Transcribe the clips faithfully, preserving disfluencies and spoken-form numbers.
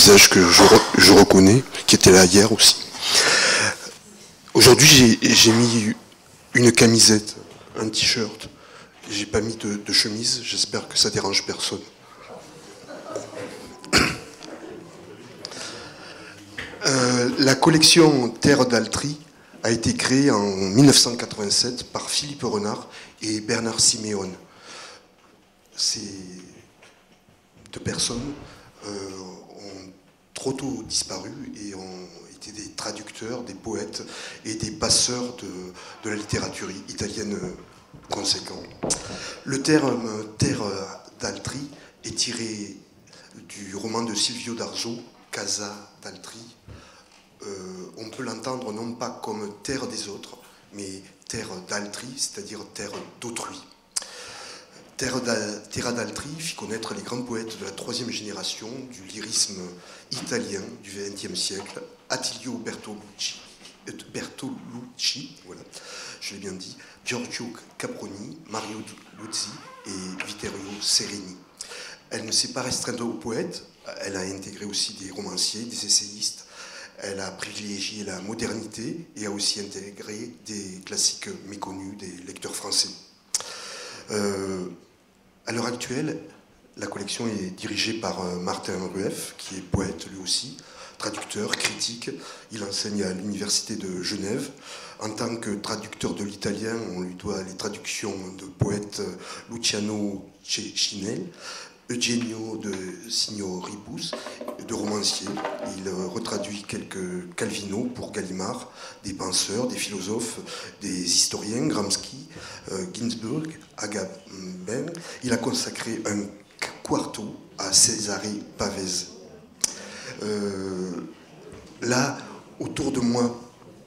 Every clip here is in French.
visage que je, re, je reconnais, qui était là hier aussi. Aujourd'hui, j'ai mis une camisette, un t-shirt. J'ai pas mis de, de chemise. J'espère que ça dérange personne. Euh, la collection Terre d'Altry a été créée en mille neuf cent quatre-vingt-sept par Philippe Renard et Bernard Siméon. Ces deux personnes euh, ont trop tôt disparu et ont été des traducteurs, des poètes et des passeurs de, de la littérature italienne conséquent. Le terme Terre d'Altry est tiré du roman de Silvio D'Arzo, Casa d'Altry. Euh, on peut l'entendre non pas comme terre des autres, mais terre d'Altry, c'est-à-dire terre d'autrui. Terre d'Altry fit connaître les grands poètes de la troisième génération du lyrisme italien du vingtième siècle, Attilio Bertolucci, Bertolucci, voilà, je l'ai bien dit, Giorgio Caproni, Mario Luzzi et Vittorio Sereni. Elle ne s'est pas restreinte aux poètes, elle a intégré aussi des romanciers, des essayistes. Elle a privilégié la modernité et a aussi intégré des classiques méconnus des lecteurs français. Euh, à l'heure actuelle, la collection est dirigée par Martin Rueff, qui est poète lui aussi, traducteur, critique. Il enseigne à l'université de Genève. En tant que traducteur de l'italien, on lui doit les traductions de poètes Luciano Cecinel, Eugenio de Signoribus, de romanciers. Il retraduit quelques Calvino pour Gallimard, des penseurs, des philosophes, des historiens, Gramsci, euh, Ginsberg, Agamben. Il a consacré un quarto à Cesare Pavese. Euh, là, autour de moi,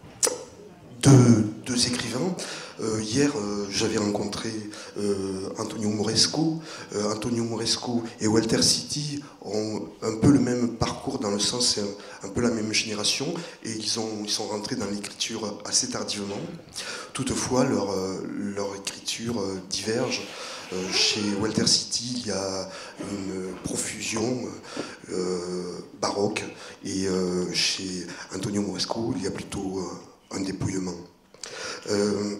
deux, deux écrivains. Euh, hier, euh, j'avais rencontré euh, Antonio Moresco. Euh, Antonio Moresco et Walter City ont un peu le même parcours, dans le sens, c'est un, un peu la même génération, et ils, ont, ils sont rentrés dans l'écriture assez tardivement. Toutefois, leur, euh, leur écriture euh, diverge. Euh, chez Walter City, il y a une profusion euh, baroque, et euh, chez Antonio Moresco, il y a plutôt euh, un dépouillement. Euh,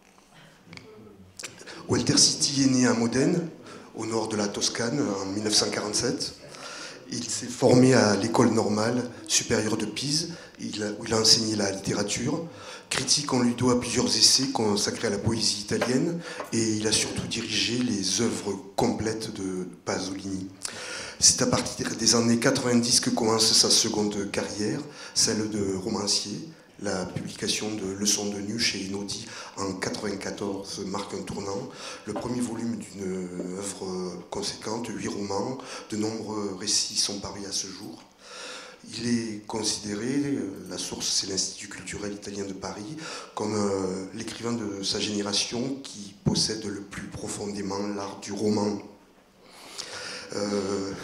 Walter City est né à Modène, au nord de la Toscane, en mille neuf cent quarante-sept. Il s'est formé à l'école normale supérieure de Pise, il a, où il a enseigné la littérature. Critique, on lui doit plusieurs essais consacrés à la poésie italienne, et il a surtout dirigé les œuvres complètes de Pasolini. C'est à partir des années quatre-vingt-dix que commence sa seconde carrière, celle de romancier. La publication de Leçons de nu chez Einaudi en quatre-vingt-quatorze marque un tournant. Le premier volume d'une œuvre conséquente, huit romans, de nombreux récits sont parus à ce jour. Il est considéré, la source c'est l'Institut culturel italien de Paris, comme euh, l'écrivain de sa génération qui possède le plus profondément l'art du roman. Euh...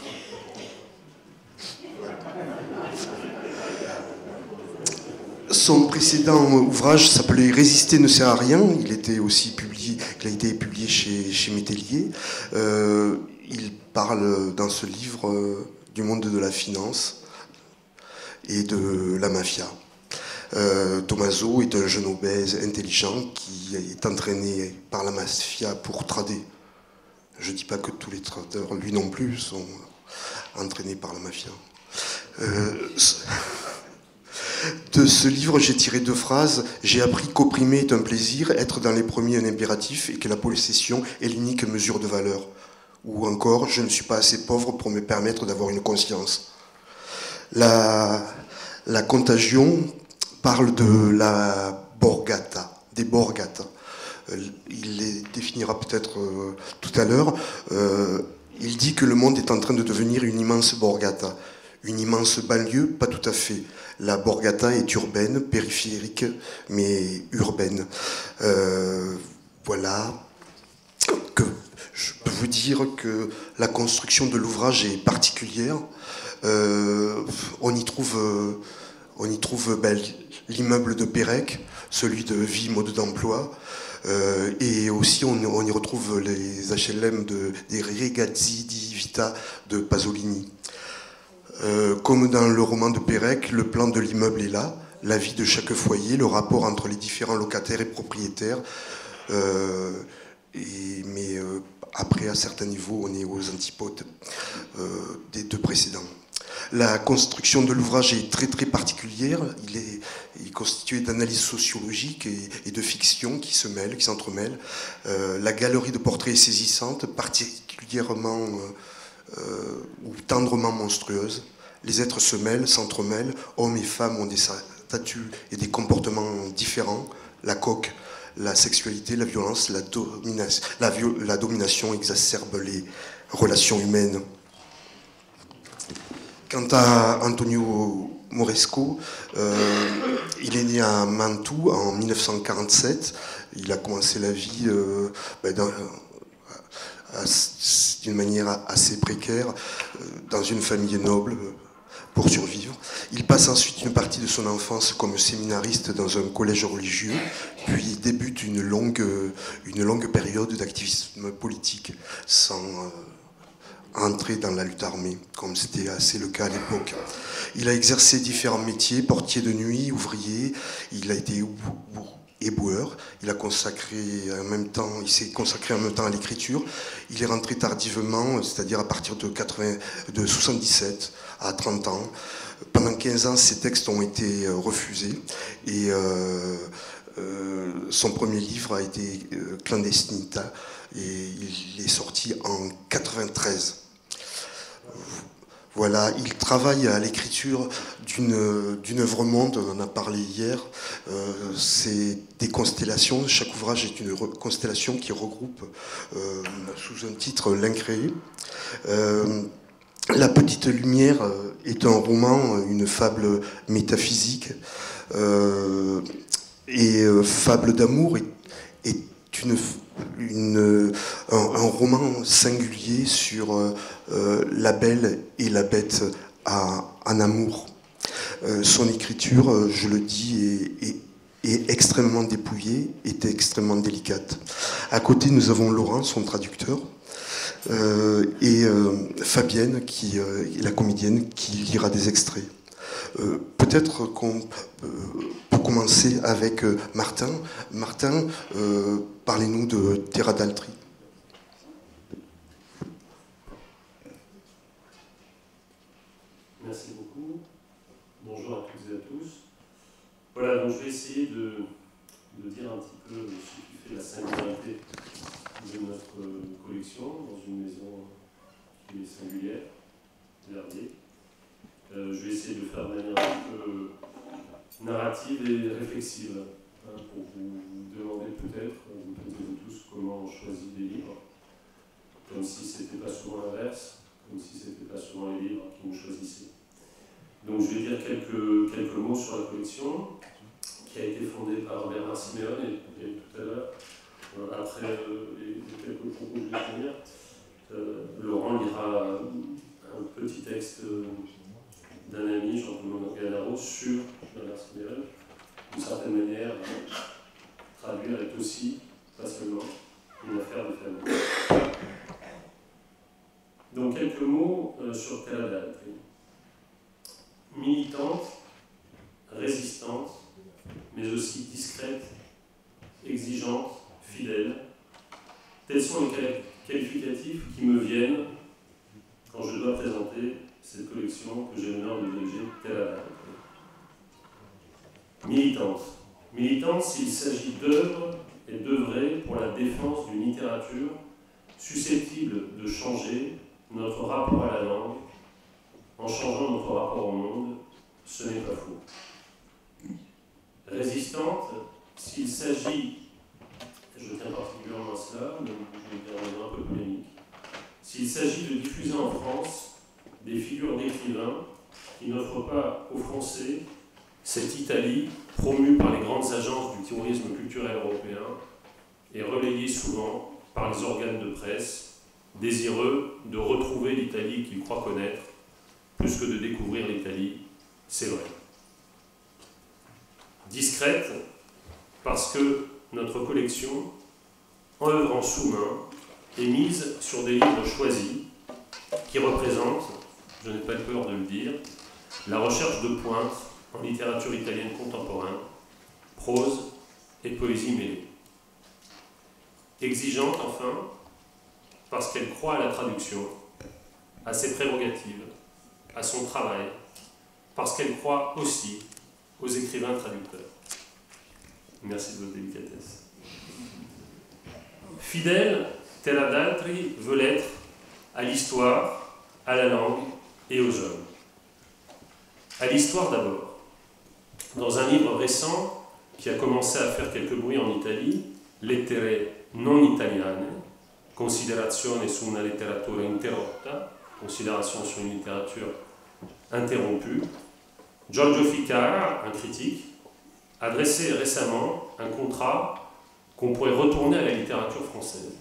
Son précédent ouvrage s'appelait « Résister ne sert à rien ». Il était aussi publié, il a été publié chez, chez Métellier. Euh, il parle dans ce livre euh, du monde de la finance et de la mafia. Euh, Tommaso est un jeune obèse intelligent qui est entraîné par la mafia pour trader. Je ne dis pas que tous les traders, lui non plus, sont entraînés par la mafia. Euh, De ce livre, j'ai tiré deux phrases. J'ai appris qu'opprimer est un plaisir, être dans les premiers un impératif, et que la possession est l'unique mesure de valeur. Ou encore, je ne suis pas assez pauvre pour me permettre d'avoir une conscience. La, la Contagion parle de la borgata, des borgata. Il les définira peut-être euh, tout à l'heure. Euh, il dit que le monde est en train de devenir une immense borgata. Une immense banlieue, pas tout à fait. La borgata est urbaine, périphérique, mais urbaine. Euh, voilà. Que je peux vous dire que la construction de l'ouvrage est particulière. Euh, on y trouve, euh, on y trouve ben, l'immeuble de Pérec, celui de Vie, mode d'emploi. Euh, et aussi, on, on y retrouve les H L M de, des Regazzi di Vita de Pasolini. Euh, comme dans le roman de Pérec, le plan de l'immeuble est là, la vie de chaque foyer, le rapport entre les différents locataires et propriétaires. Euh, et, mais euh, après, à certains niveaux, on est aux antipodes euh, des deux précédents. La construction de l'ouvrage est très très particulière. Il est, il est constitué d'analyses sociologiques et, et de fiction qui se mêlent, qui s'entremêlent. Euh, la galerie de portraits est saisissante, particulièrement euh, euh, ou tendrement monstrueuse. Les êtres se mêlent, s'entremêlent. Hommes et femmes ont des statuts et des comportements différents. La coque, la sexualité, la violence, la, domina la, vio la domination exacerbe les relations humaines. Quant à Antonio Moresco, euh, il est né à Mantoue en mille neuf cent quarante-sept. Il a commencé la vie euh, ben d'une manière assez précaire, euh, dans une famille noble, euh, pour survivre. Il passe ensuite une partie de son enfance comme séminariste dans un collège religieux, puis débute une longue, une longue période d'activisme politique, sans... Euh, entrer dans la lutte armée, comme c'était assez le cas à l'époque. Il a exercé différents métiers, portier de nuit, ouvrier, il a été éboueur, il a consacré en même temps, il s'est consacré en même temps à l'écriture. Il est rentré tardivement, c'est-à-dire à partir de, quatre-vingts, de soixante-dix-sept à trente ans. Pendant quinze ans, ses textes ont été refusés et euh, euh, son premier livre a été euh, Clandestinita et il est sorti en quatre-vingt-treize. Voilà, il travaille à l'écriture d'une d'une œuvre monde, on en a parlé hier, euh, c'est des constellations, chaque ouvrage est une constellation qui regroupe euh, sous un titre l'incréé. Euh, La Petite Lumière est un roman, une fable métaphysique, euh, et euh, Fable d'amour est, est une... Une, un, un roman singulier sur euh, la belle et la bête à, en amour. Euh, son écriture, euh, je le dis, est, est, est extrêmement dépouillée, est extrêmement délicate. À côté, nous avons Laurent, son traducteur, euh, et euh, Fabienne, qui euh, est la comédienne, qui lira des extraits. Euh, Peut-être qu'on euh, peut commencer avec euh, Martin. Martin, euh, parlez-nous de Terra d'Altri. Merci beaucoup. Bonjour à toutes et à tous. Voilà, donc je vais essayer de, de dire un petit peu ce qui fait la singularité de notre collection dans une maison qui est singulière, Verdier. Euh, je vais essayer de faire de manière un peu narrative et réflexive, hein, pour vous demander peut-être, vous posez tous, comment on choisit des livres, comme si ce n'était pas souvent l'inverse, comme si ce n'était pas souvent les livres qui nous choisissaient. Donc je vais dire quelques, quelques mots sur la collection, qui a été fondée par Bernard Siméon, et, et tout à l'heure, euh, après euh, les, les quelques propos que je vais tenir, euh, Laurent lira un petit texte euh, d'un ami, Jean-Paul Galaro, sur Bernard Siméon. D'une certaine manière, traduire est aussi, pas seulement, une affaire de famille. Donc quelques mots euh, sur Terra d'Altri. Militante, résistante, mais aussi discrète, exigeante, fidèle. Tels sont les qualificatifs qui me viennent quand je dois présenter cette collection que j'ai l'honneur de diriger, Terra d'Altri. Militante. Militante s'il s'agit d'œuvres et d'œuvrer pour la défense d'une littérature susceptible de changer notre rapport à la langue en changeant notre rapport au monde, ce n'est pas faux. Résistante s'il s'agit, je tiens particulièrement à cela, mais je vais dire un peu polémique, s'il s'agit de diffuser en France des figures d'écrivains qui n'offrent pas aux Français cette Italie promue par les grandes agences du tourisme culturel européen et relayée souvent par les organes de presse, désireux de retrouver l'Italie qu'ils croient connaître, plus que de découvrir l'Italie, c'est vrai. Discrète, parce que notre collection, en œuvre en sous-main, est mise sur des livres choisis qui représentent je n'ai pas peur de le dire, la recherche de pointe en littérature italienne contemporaine, prose et poésie mêlée. Exigeante enfin, parce qu'elle croit à la traduction, à ses prérogatives, à son travail, parce qu'elle croit aussi aux écrivains traducteurs. Merci de votre délicatesse. Fidèle, Terra d'Altri veut l'être à l'histoire, à la langue et aux hommes. À l'histoire d'abord. Dans un livre récent qui a commencé à faire quelques bruits en Italie, Lettere non italiane, Considerazione su una letteratura interrotta, considération sur une littérature interrompue, Giorgio Ficara, un critique, a dressé récemment un contrat qu'on pourrait retourner à la littérature française.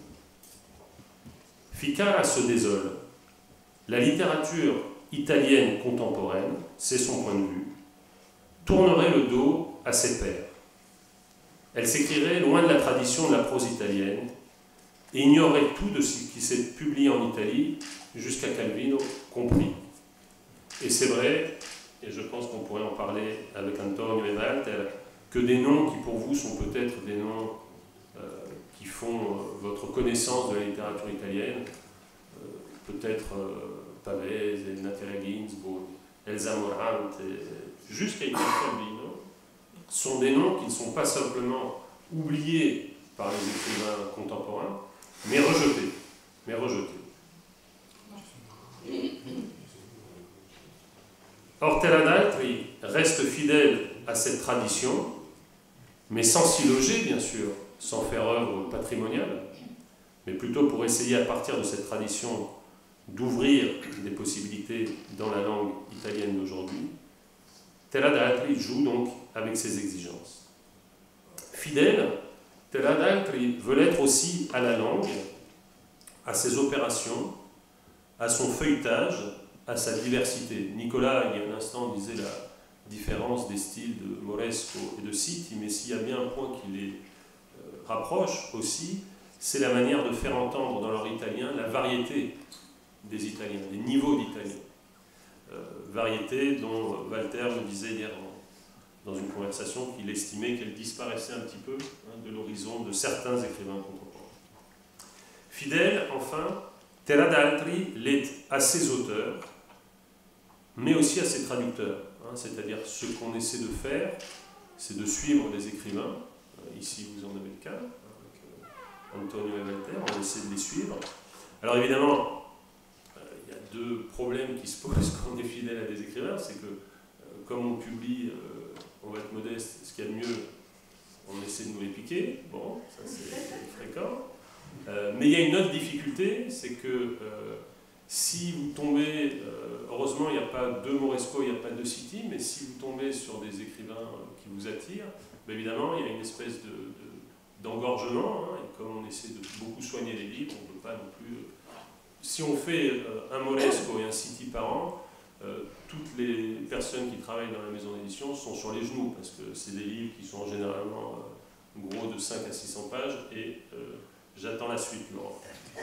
Ficara se désole. La littérature italienne contemporaine, c'est son point de vue, tournerait le dos à ses pairs. Elle s'écrirait loin de la tradition de la prose italienne et ignorerait tout de ce qui s'est publié en Italie, jusqu'à Calvino compris. Et c'est vrai, et je pense qu'on pourrait en parler avec Antonio et Walter, que des noms qui pour vous sont peut-être des noms euh, qui font euh, votre connaissance de la littérature italienne, euh, peut-être euh, Pavese, Nathalie Ginsburg, Elsa Morante, jusqu'à Italo Calvino, sont des noms qui ne sont pas simplement oubliés par les écrivains contemporains, mais rejetés. Mais rejetés. Or, Terra d'Altri reste fidèle à cette tradition, mais sans s'y loger, bien sûr, sans faire œuvre patrimoniale, mais plutôt pour essayer, à partir de cette tradition, d'ouvrir des possibilités dans la langue italienne d'aujourd'hui. Terra d'Altri joue donc avec ses exigences. Fidèle, Terra d'Altri veut l'être aussi à la langue, à ses opérations, à son feuilletage, à sa diversité. Nicolas, il y a un instant, disait la différence des styles de Moresco et de Sitti, mais s'il y a bien un point qui les euh, rapproche aussi, c'est la manière de faire entendre dans leur italien la variété des Italiens, des niveaux d'italien. Euh, variété dont Walter me disait hier en, dans une conversation qu'il estimait qu'elle disparaissait un petit peu hein, de l'horizon de certains écrivains contemporains. Fidèle, enfin, Terra d'Altri l'est à ses auteurs, mais aussi à ses traducteurs. Hein, c'est-à-dire ce qu'on essaie de faire, c'est de suivre des écrivains. Euh, ici, vous en avez le cas, avec euh, Antonio et Walter, on essaie de les suivre. Alors évidemment, euh, il y a deux problèmes qui se posent quand on est fidèle à des écrivains, c'est que euh, comme on publie, euh, on va être modeste, ce qu'il y a de mieux, on essaie de nous les piquer. Bon, ça c'est fréquent. Euh, mais il y a une autre difficulté, c'est que euh, si vous tombez, euh, heureusement il n'y a pas de Moresco, il n'y a pas de Sitti, mais si vous tombez sur des écrivains qui vous attirent, bien évidemment il y a une espèce de, de, d'engorgement, hein, et comme on essaie de beaucoup soigner les livres, on ne peut pas non plus... Euh, si on fait euh, un Moresco et un Sitti par an, euh, toutes les personnes qui travaillent dans la maison d'édition sont sur les genoux, parce que c'est des livres qui sont généralement euh, gros de cinq à six cents pages, et euh, j'attends la suite, Laurent.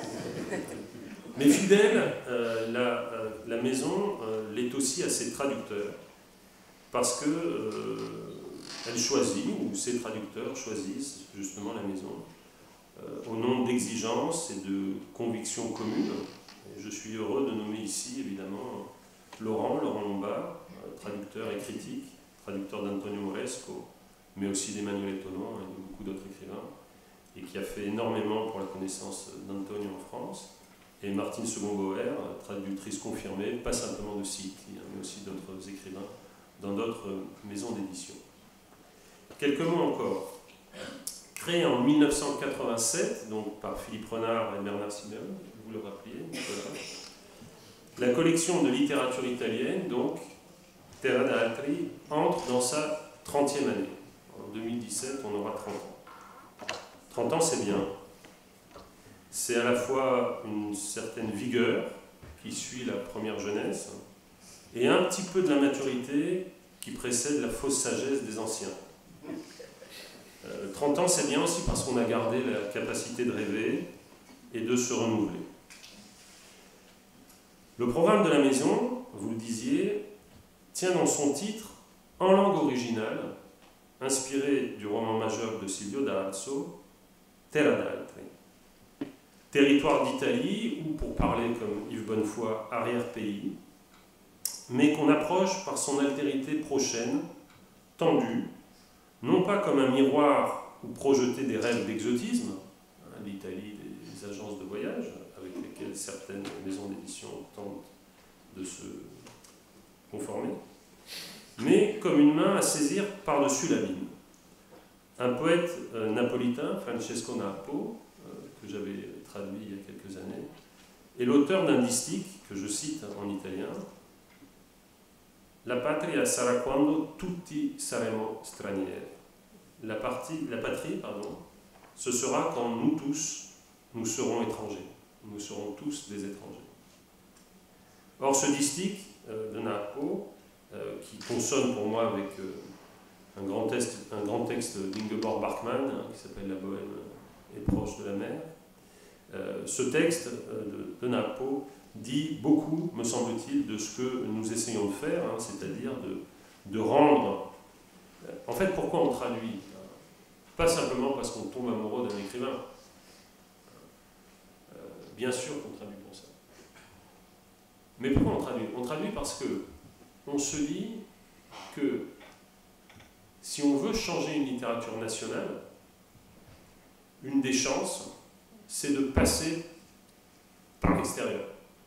Mais fidèle, euh, la, euh, la maison euh, l'est aussi à ses traducteurs, parce que euh, elle choisit, ou ses traducteurs choisissent justement la maison, euh, au nom d'exigences et de convictions communes. Et je suis heureux de nommer ici, évidemment, Laurent, Laurent Lombard, traducteur et critique, traducteur d'Antonio Moresco, mais aussi d'Emmanuel Tonon et de beaucoup d'autres écrivains, et qui a fait énormément pour la connaissance d'Antonio en France, et Martine Second-Bauer, traductrice confirmée, pas simplement de Sitti, mais aussi d'autres écrivains dans d'autres maisons d'édition. Quelques mots encore. Créée en mille neuf cent quatre-vingt-sept, donc par Philippe Renard et Bernard Simeone, vous le rappeliez, Nicolas, la collection de littérature italienne, donc, Terra d'Altri, entre dans sa trentième année. En deux mille dix-sept, on aura trente ans. trente ans, c'est bien. C'est à la fois une certaine vigueur qui suit la première jeunesse et un petit peu de la maturité qui précède la fausse sagesse des anciens. Euh, trente ans, c'est bien aussi parce qu'on a gardé la capacité de rêver et de se renouveler. Le programme de la maison, vous le disiez, tient dans son titre, en langue originale, inspiré du roman majeur de Silvio d'Arezzo, Terra d'Altri. Territoire d'Italie, ou pour parler comme Yves Bonnefoy, arrière-pays, mais qu'on approche par son altérité prochaine, tendue, non pas comme un miroir où projeter des rêves d'exotisme, hein, l'Italie des agences de voyage, avec lesquelles certaines maisons d'édition tentent de se conformer, mais comme une main à saisir par-dessus l'abîme. Un poète euh, napolitain, Francesco Narpo, euh, que j'avais traduit il y a quelques années, est l'auteur d'un distique que je cite en italien. La patria sarà quando tutti saremo stranieri. La, partie, la patrie, pardon, ce sera quand nous tous, nous serons étrangers. Nous serons tous des étrangers. Or, ce distique euh, de Narpo, euh, qui consonne pour moi avec euh, un, grand texte, un grand texte d'Ingeborg Bachmann, hein, qui s'appelle La Bohème est proche de la mer, euh, ce texte euh, de, de Narpo dit beaucoup, me semble-t-il, de ce que nous essayons de faire, hein, c'est-à-dire de, de rendre... En fait, pourquoi on traduit? Pas simplement parce qu'on tombe amoureux d'un écrivain. Euh, bien sûr qu'on traduit pour ça. Mais pourquoi on traduit? On traduit parce que on se dit que si on veut changer une littérature nationale, une des chances, c'est de passer par l'extérieur.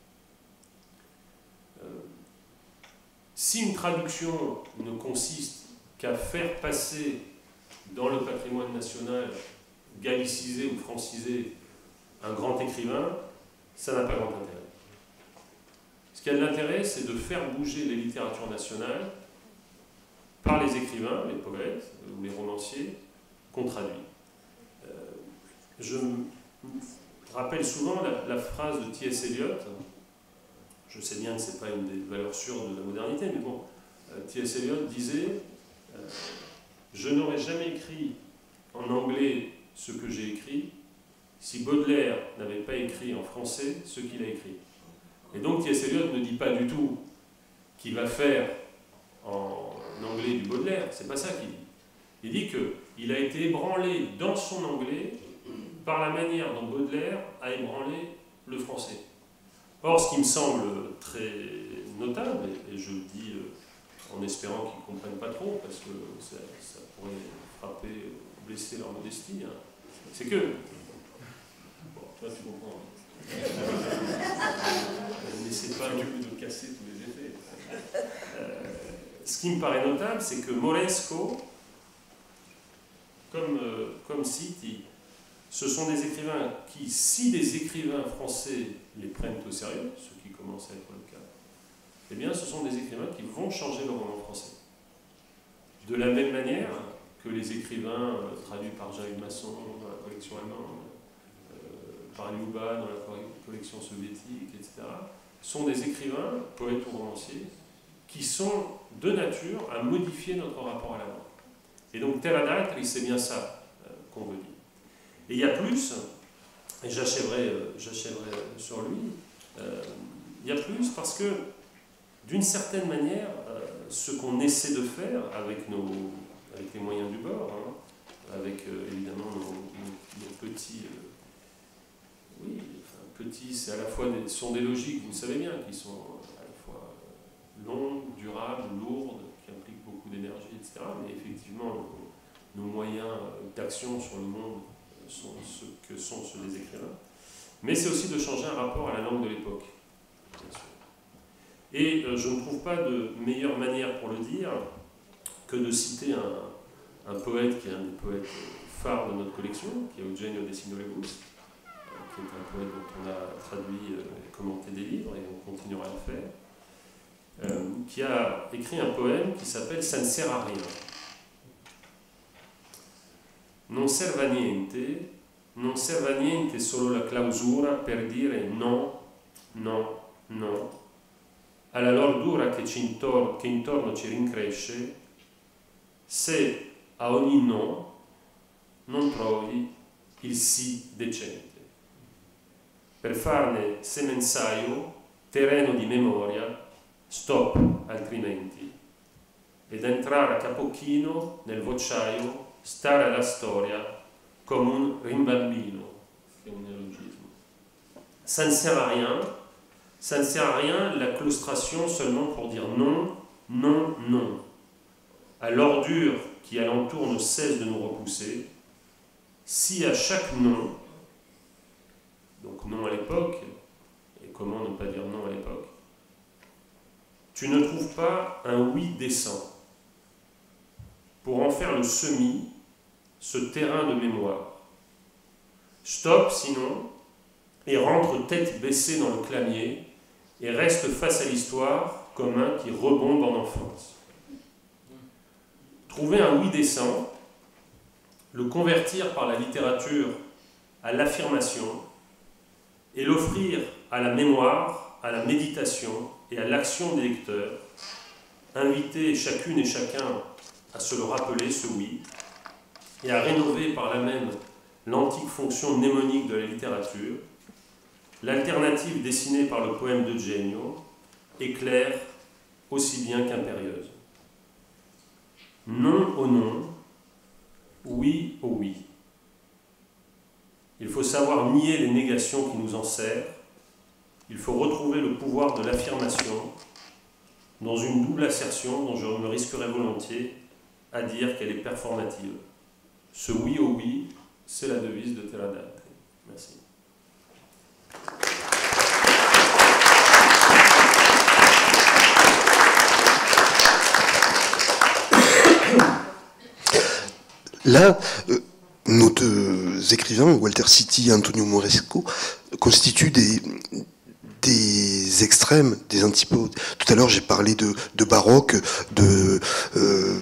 Euh, si une traduction ne consiste qu'à faire passer dans le patrimoine national, gallicisé ou francisé, un grand écrivain, ça n'a pas grand intérêt. Ce qui a de l'intérêt, c'est de faire bouger les littératures nationales par les écrivains, les poètes ou les romanciers qu'on traduit. Euh, je me rappelle souvent la, la phrase de T S Eliot. Je sais bien que ce n'est pas une des valeurs sûres de la modernité, mais bon, euh, T S Eliot disait euh, « Je n'aurais jamais écrit en anglais ce que j'ai écrit si Baudelaire n'avait pas écrit en français ce qu'il a écrit. » Et donc T S Eliot ne dit pas du tout qu'il va faire en anglais du Baudelaire, c'est pas ça qu'il dit. Il dit qu'il a été ébranlé dans son anglais par la manière dont Baudelaire a ébranlé le français. Or, ce qui me semble très notable, et je le dis en espérant qu'ils ne comprennent pas trop, parce que ça, ça pourrait frapper, blesser leur modestie, hein, c'est que... Bon, toi tu comprends. N'essaie pas de casser tous les effets. Euh, ce qui me paraît notable, c'est que Moresco, comme, euh, comme City, ce sont des écrivains qui, si des écrivains français les prennent au sérieux, ce qui commence à être le cas, eh bien ce sont des écrivains qui vont changer le roman français. De la même manière que les écrivains euh, traduits par Jean-Hugues Masson dans la collection allemande, euh, par Liuba dans la collection soviétique, et cetera, sont des écrivains, poètes ou romanciers, qui sont de nature à modifier notre rapport à la langue. Et donc Terra d'Altri, c'est bien ça euh, qu'on veut dire. Et il y a plus, et j'achèverai euh, j'achèverai sur lui, euh, il y a plus parce que, d'une certaine manière, euh, ce qu'on essaie de faire avec, nos, avec les moyens du bord, hein, avec euh, évidemment nos, nos, nos petits... Euh, oui, enfin, petits, c'est à la fois des, sont des logiques, vous le savez bien, qui sont à la fois longues, durables, lourdes, qui impliquent beaucoup d'énergie, et cetera. Mais effectivement, nos, nos moyens d'action sur le monde sont ce que sont ceux des écrivains. Mais c'est aussi de changer un rapport à la langue de l'époque, bien sûr. Et euh, je ne trouve pas de meilleure manière pour le dire que de citer un, un poète qui est un des poètes phares de notre collection, qui est Eugenio De Signorebus, qui est un poète dont on a traduit et commenté des livres, et on continuera à le faire, euh, qui a écrit un poème qui s'appelle « Ça ne sert à rien ». Non serve a niente, non serve a niente solo la clausura per dire no, no, no, alla lordura che, ci intor- che intorno ci rincresce, se a ogni no non trovi il sì decente. Per farne semenzaio, terreno di memoria, stop altrimenti, ed entrare a capo chino nel vociaio, stare alla storia come un rimbambino, che è un neologisme. Ça ne sert à rien, ça ne sert à rien la claustration seulement pour dire non, non, non. À l'ordure qui alentour ne cesse de nous repousser, si à chaque non, donc non à l'époque, et comment ne pas dire non à l'époque, tu ne trouves pas un oui décent pour en faire le semis, ce terrain de mémoire. Stop sinon, et rentre tête baissée dans le clamier, et reste face à l'histoire comme un qui rebombe en enfance. Trouver un oui décent, le convertir par la littérature à l'affirmation, et l'offrir à la mémoire, à la méditation et à l'action des lecteurs, inviter chacune et chacun à se le rappeler, ce oui, et à rénover par là même l'antique fonction mnémonique de la littérature, l'alternative dessinée par le poème de Genio est claire aussi bien qu'impérieuse. Non au non, oui au oui. Il faut savoir nier les négations qui nous enserrent, il faut retrouver le pouvoir de l'affirmation dans une double assertion dont je me risquerais volontiers à dire qu'elle est performative. Ce oui au oui, c'est la devise de Terra d'Altri. Merci. Là, euh, nos deux écrivains, Walter City et Antonio Moresco, constituent des, des extrêmes, des antipodes. Tout à l'heure, j'ai parlé de, de baroque, de, euh,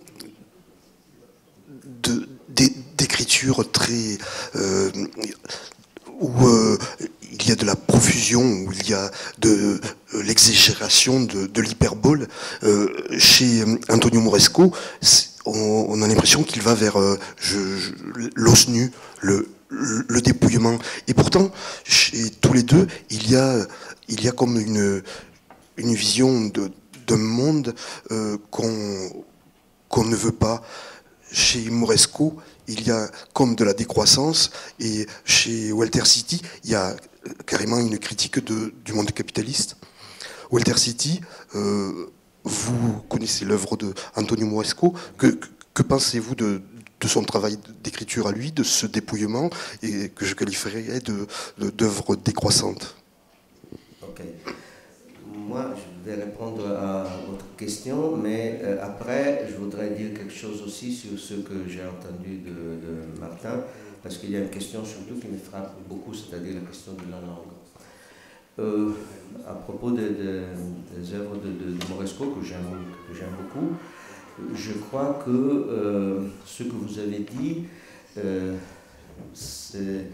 de, d'écriture très... Euh, où euh, il y a de la profusion, où il y a de euh, l'exagération, de, de l'hyperbole. Euh, chez Antonio Moresco, on, on a l'impression qu'il va vers euh, l'os nu, le, le, le dépouillement. Et pourtant, chez tous les deux, il y a, il y a comme une, une vision d'un monde euh, qu'on qu'on ne veut pas. Chez Moresco, il y a comme de la décroissance, et chez Walter City, il y a carrément une critique de, du monde capitaliste. Walter City, euh, vous connaissez l'œuvre de Antonio Moresco. Que, que, que pensez-vous de, de son travail d'écriture à lui, de ce dépouillement, et que je qualifierais de, de, d'œuvre décroissante? Ok. Moi, je vais répondre à votre question, mais euh, après, je voudrais dire quelque chose aussi sur ce que j'ai entendu de, de Martin, parce qu'il y a une question surtout qui me frappe beaucoup, c'est-à-dire la question de la langue. Euh, à propos de, de, des œuvres de, de, de Moresco, que j'aime que j'aime beaucoup, je crois que euh, ce que vous avez dit, euh, c'est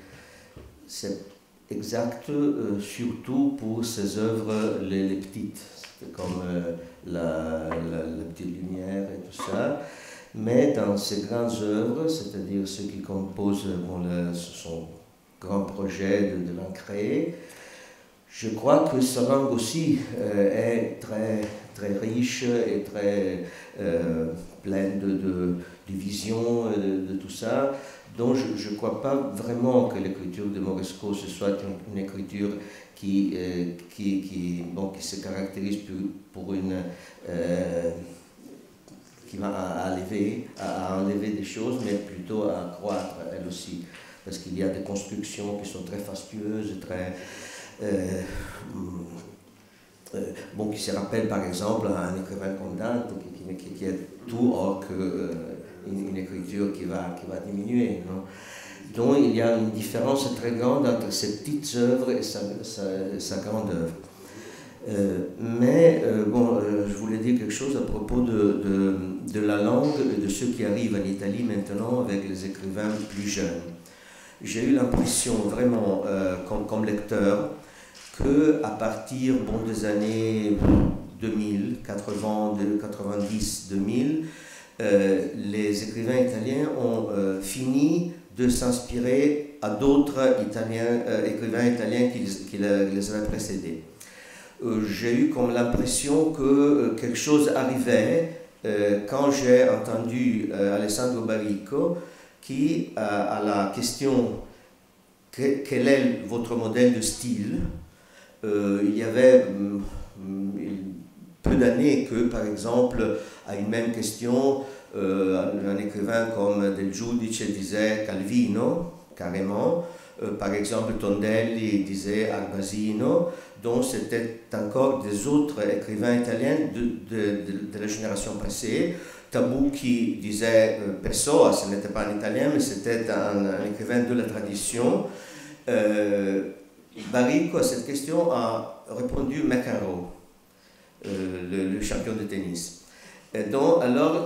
exact, euh, surtout pour ces œuvres les, les petites, comme euh, la, la, la petite lumière et tout ça. Mais dans ces grandes œuvres, c'est-à-dire ceux qui composent bon, le, son grand projet de, de l'en créer, je crois que sa langue aussi euh, est très, très riche et très euh, pleine de, de, de visions, de, de tout ça. Donc je ne crois pas vraiment que l'écriture de Moresco ce soit une, une écriture qui, euh, qui, qui, bon, qui se caractérise pour une... Euh, qui va enlever, à enlever des choses, mais plutôt à accroître elle aussi. Parce qu'il y a des constructions qui sont très fastueuses, très... Euh, euh, bon, qui se rappellent par exemple à un écrivain comme Dante, qui, qui, qui est tout hors que... Euh, Une, une écriture qui va, qui va diminuer. Non? Donc il y a une différence très grande entre ses petites œuvres et sa, sa, sa grande œuvre. Euh, mais euh, bon, euh, je voulais dire quelque chose à propos de, de, de la langue et de ceux qui arrivent en Italie maintenant avec les écrivains plus jeunes. J'ai eu l'impression vraiment, euh, comme, comme lecteur, qu'à partir bon, des années deux mille, quatre-vingts, quatre-vingt-dix, deux mille, Euh, les écrivains italiens ont euh, fini de s'inspirer à d'autres Italiens, euh, écrivains italiens qui, qui les, les avaient précédés. euh, j'ai eu comme l'impression que euh, quelque chose arrivait euh, quand j'ai entendu euh, Alessandro Baricco qui, euh, à la question que, quel est votre modèle de style, euh, il y avait hum, peu d'années que, par exemple, à une même question, euh, un écrivain comme Del Giudice disait Calvino, carrément. Euh, par exemple, Tondelli disait Arbasino. Donc, c'était encore des autres écrivains italiens de, de, de, de la génération passée. Tabucchi disait euh, Pessoa, ce n'était pas un italien, mais c'était un, un écrivain de la tradition. Euh, Baricco, à cette question, a répondu McEnroe. Euh, le, le champion de tennis. Et donc, alors,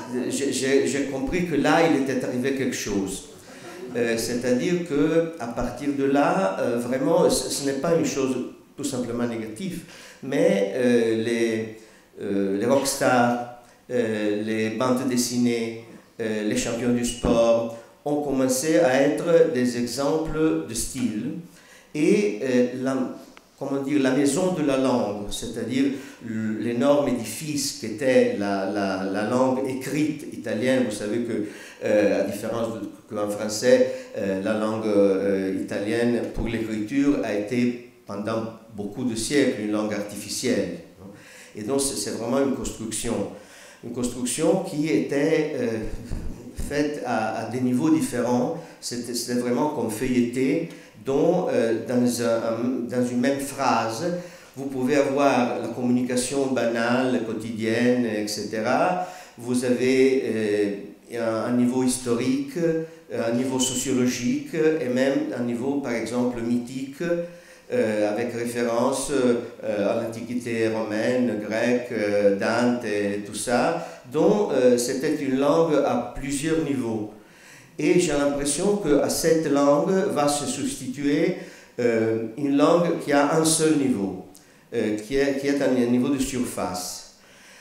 j'ai compris que là, il était arrivé quelque chose. Euh, C'est-à-dire qu'à partir de là, euh, vraiment, ce, ce n'est pas une chose tout simplement négative, mais euh, les, euh, les rockstars, euh, les bandes dessinées, euh, les champions du sport ont commencé à être des exemples de style. Et euh, la, comment dire, la maison de la langue, c'est-à-dire l'énorme édifice qu'était la, la, la langue écrite italienne. Vous savez que, euh, à différence qu'en français, euh, la langue euh, italienne pour l'écriture a été pendant beaucoup de siècles une langue artificielle. Et donc c'est vraiment une construction, une construction qui était euh, faite à, à des niveaux différents. C'était vraiment comme feuilleté, dont euh, dans, un, dans une même phrase, vous pouvez avoir la communication banale, quotidienne, et cetera. Vous avez euh, un, un niveau historique, un niveau sociologique et même un niveau, par exemple, mythique, euh, avec référence euh, à l'Antiquité romaine, grecque, euh, Dante et tout ça. Donc, euh, c'était une langue à plusieurs niveaux. Et j'ai l'impression qu'à cette langue va se substituer euh, une langue qui a un seul niveau, euh, qui est, qui est un, un niveau de surface.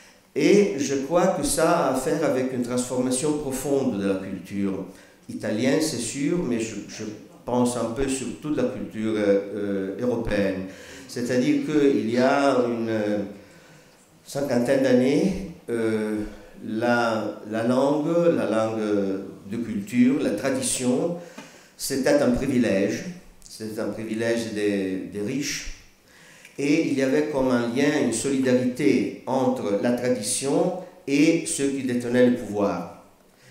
Et je crois que ça a à faire avec une transformation profonde de la culture italienne, c'est sûr, mais je, je pense un peu sur toute la culture euh, européenne. C'est-à-dire qu'il y a une euh, cinquantaine d'années, euh, la, la langue, la langue de culture, la tradition, c'était un privilège, c'était un privilège des, des riches, et il y avait comme un lien, une solidarité entre la tradition et ceux qui détenaient le pouvoir.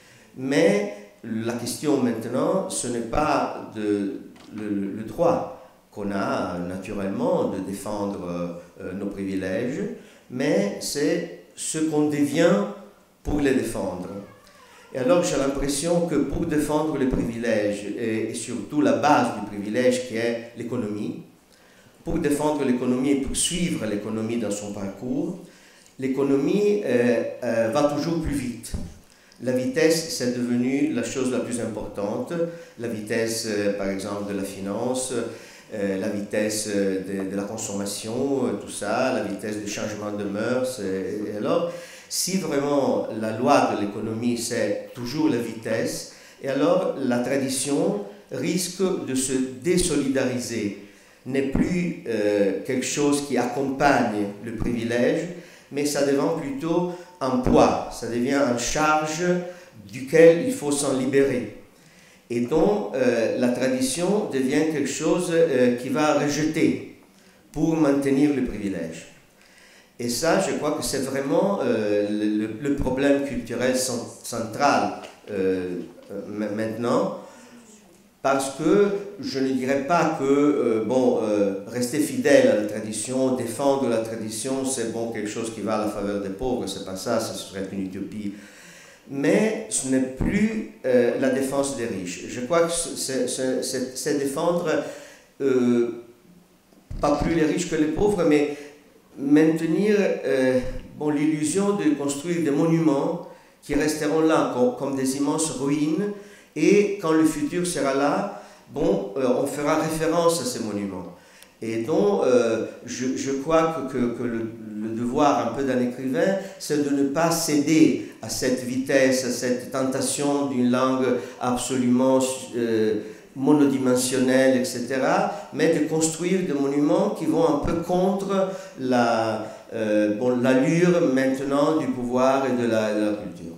Mais la question maintenant, ce n'est pas de, le, le droit qu'on a naturellement de défendre euh, nos privilèges, mais c'est ce qu'on devient pour les défendre. Et alors j'ai l'impression que pour défendre les privilèges, et, et surtout la base du privilège qui est l'économie, pour défendre l'économie et pour suivre l'économie dans son parcours, l'économie euh, euh, va toujours plus vite. La vitesse, c'est devenu la chose la plus importante. La vitesse, euh, par exemple, de la finance, euh, la vitesse de, de la consommation, euh, tout ça, la vitesse du changement de mœurs. Et, et alors, si vraiment la loi de l'économie, c'est toujours la vitesse, et alors la tradition risque de se désolidariser, n'est plus euh, quelque chose qui accompagne le privilège, mais ça devient plutôt un poids, ça devient une charge duquel il faut s'en libérer. Et donc euh, la tradition devient quelque chose euh, qui va rejeter pour maintenir le privilège. Et ça, je crois que c'est vraiment euh, le, le problème culturel central euh, maintenant, parce que je ne dirais pas que, euh, bon, euh, rester fidèle à la tradition, défendre la tradition, c'est bon, quelque chose qui va à la faveur des pauvres, c'est pas ça, ce serait une utopie. Mais ce n'est plus euh, la défense des riches. Je crois que c'est défendre, euh, pas plus les riches que les pauvres, mais maintenir euh, bon, l'illusion de construire des monuments qui resteront là comme, comme des immenses ruines, et quand le futur sera là, bon, euh, on fera référence à ces monuments. Et donc, euh, je, je crois que, que, que le, le devoir un peu d'un écrivain, c'est de ne pas céder à cette vitesse, à cette tentation d'une langue absolument euh, monodimensionnels, et cetera, mais de construire des monuments qui vont un peu contre la, euh, bon, l'allure maintenant du pouvoir et de la, de la culture.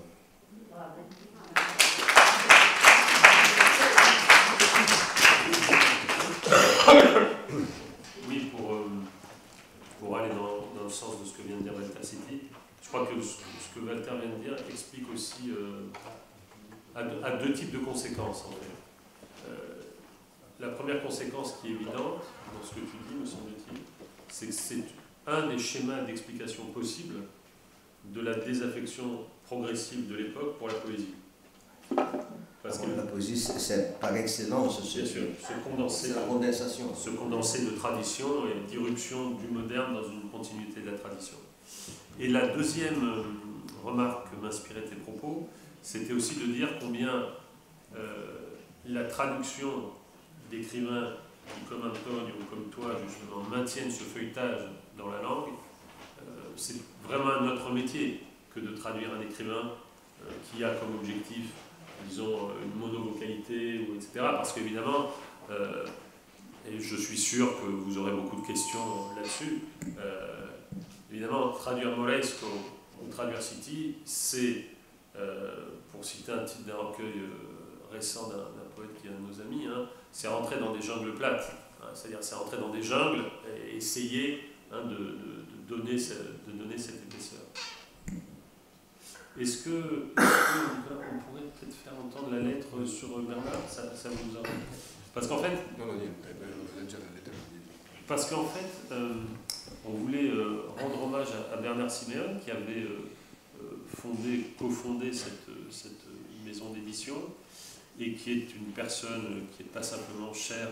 Oui, pour, euh, pour aller dans, dans le sens de ce que vient de dire Walter City, je crois que ce, ce que Walter vient de dire explique aussi euh, à, de, à deux types de conséquences en fait. Euh, la première conséquence qui est évidente dans ce que tu dis, me semble-t-il, c'est que c'est un des schémas d'explication possibles de la désaffection progressive de l'époque pour la poésie. Parce que la poésie, c'est par excellence bien sûr, ce condensé, la condensation. Ce condensé de tradition et d'irruption du moderne dans une continuité de la tradition. Et la deuxième remarque que m'inspiraient tes propos, c'était aussi de dire combien euh, la traduction d'écrivains qui, comme Antonio ou comme toi, justement, maintiennent ce feuilletage dans la langue, euh, c'est vraiment notre métier que de traduire un écrivain euh, qui a comme objectif, disons, une monovocalité, ou et cetera. Parce qu'évidemment, euh, et je suis sûr que vous aurez beaucoup de questions là-dessus, euh, évidemment, traduire Moresco ou traduire City, c'est, euh, pour citer un titre d'un recueil euh, récent d'un, d'un poète qui est un de nos amis, hein, c'est rentrer dans des jungles plates. Hein, c'est-à-dire, c'est rentrer dans des jungles et essayer hein, de, de, de, donner, de donner cette épaisseur. Est-ce que, est-ce que on pourrait peut-être faire entendre la lettre sur Bernard, ça, ça vous a... Parce qu'en fait... Non, non, il y a déjà la lettre. Parce qu'en fait, euh, on voulait euh, rendre hommage à, à Bernard Siméon, qui avait euh, fondé, cofondé cette, cette maison d'édition, et qui est une personne qui n'est pas simplement chère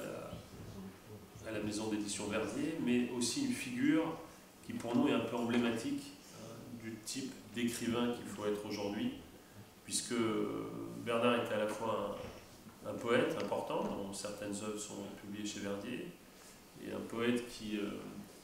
à la, à la maison d'édition Verdier, mais aussi une figure qui pour nous est un peu emblématique hein, du type d'écrivain qu'il faut être aujourd'hui, puisque Bernard était à la fois un, un poète important, dont certaines œuvres sont publiées chez Verdier, et un poète qui, euh,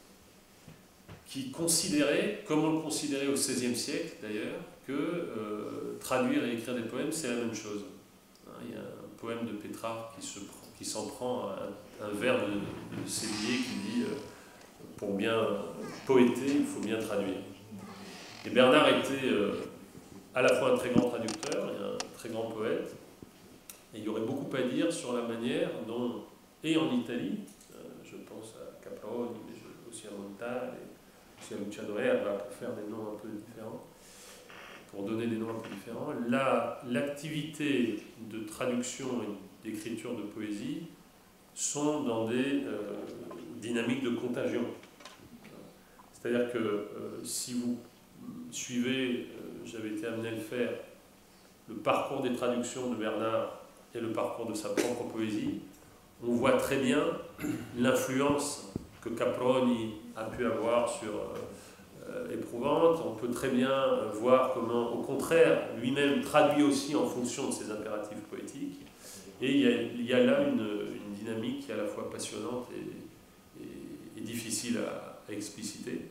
qui considérait, comme on le considérait au seizième siècle d'ailleurs, que euh, traduire et écrire des poèmes, c'est la même chose. Hein, il y a un poème de Pétrarque qui, se, qui s'en prend à un, un vers de, de Sévillé qui dit euh, « Pour bien poéter, il faut bien traduire ». Et Bernard était euh, à la fois un très grand traducteur et un très grand poète, et il y aurait beaucoup à dire sur la manière dont, et en Italie, euh, je pense à Caproni, mais je, aussi à Montale, et aussi à Luciano Erba, pour faire des noms un peu différents, pour donner des noms un peu différents, la, l'activité de traduction et d'écriture de poésie sont dans des euh, dynamiques de contagion. C'est-à-dire que euh, si vous suivez, euh, j'avais été amené à le faire, le parcours des traductions de Bernard et le parcours de sa propre poésie, on voit très bien l'influence que Caproni a pu avoir sur euh, Éprouvante. On peut très bien voir comment, au contraire, lui-même traduit aussi en fonction de ses impératifs poétiques. Et il y a, il y a là une, une dynamique qui est à la fois passionnante et, et, et difficile à, à expliciter.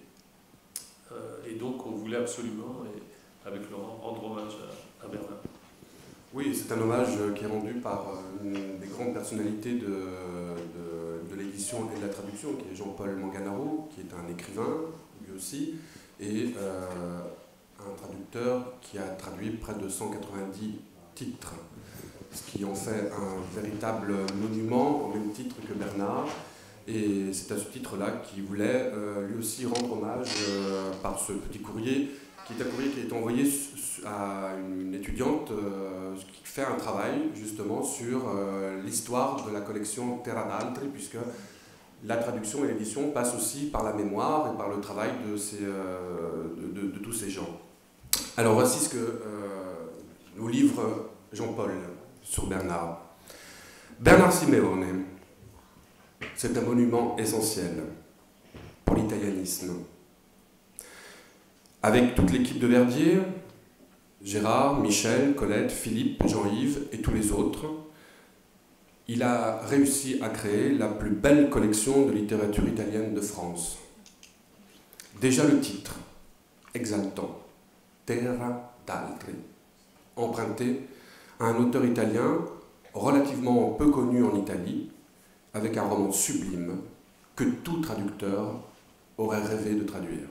Et donc on voulait absolument, et avec Laurent, rendre hommage à, à Bernard. Oui, c'est un hommage qui est rendu par une des grandes personnalités de, de, de l'édition et de la traduction, qui est Jean-Paul Manganaro, qui est un écrivain, lui aussi, et euh, un traducteur qui a traduit près de cent quatre-vingt-dix titres, ce qui en fait un véritable monument, au même titre que Bernard. Et c'est à ce titre-là qu'il voulait euh, lui aussi rendre hommage euh, par ce petit courrier, qui est un courrier qui a été envoyé à une étudiante euh, qui fait un travail justement sur euh, l'histoire de la collection Terra d'Altri, puisque la traduction et l'édition passent aussi par la mémoire et par le travail de, ces, euh, de, de, de tous ces gens. Alors voici ce que euh, nous livre Jean-Paul sur Bernard. Bernard Simeone. C'est un monument essentiel pour l'italianisme. Avec toute l'équipe de Verdier, Gérard, Michel, Colette, Philippe, Jean-Yves et tous les autres, il a réussi à créer la plus belle collection de littérature italienne de France. Déjà le titre, exaltant, Terra d'Altri, emprunté à un auteur italien relativement peu connu en Italie, avec un roman sublime que tout traducteur aurait rêvé de traduire.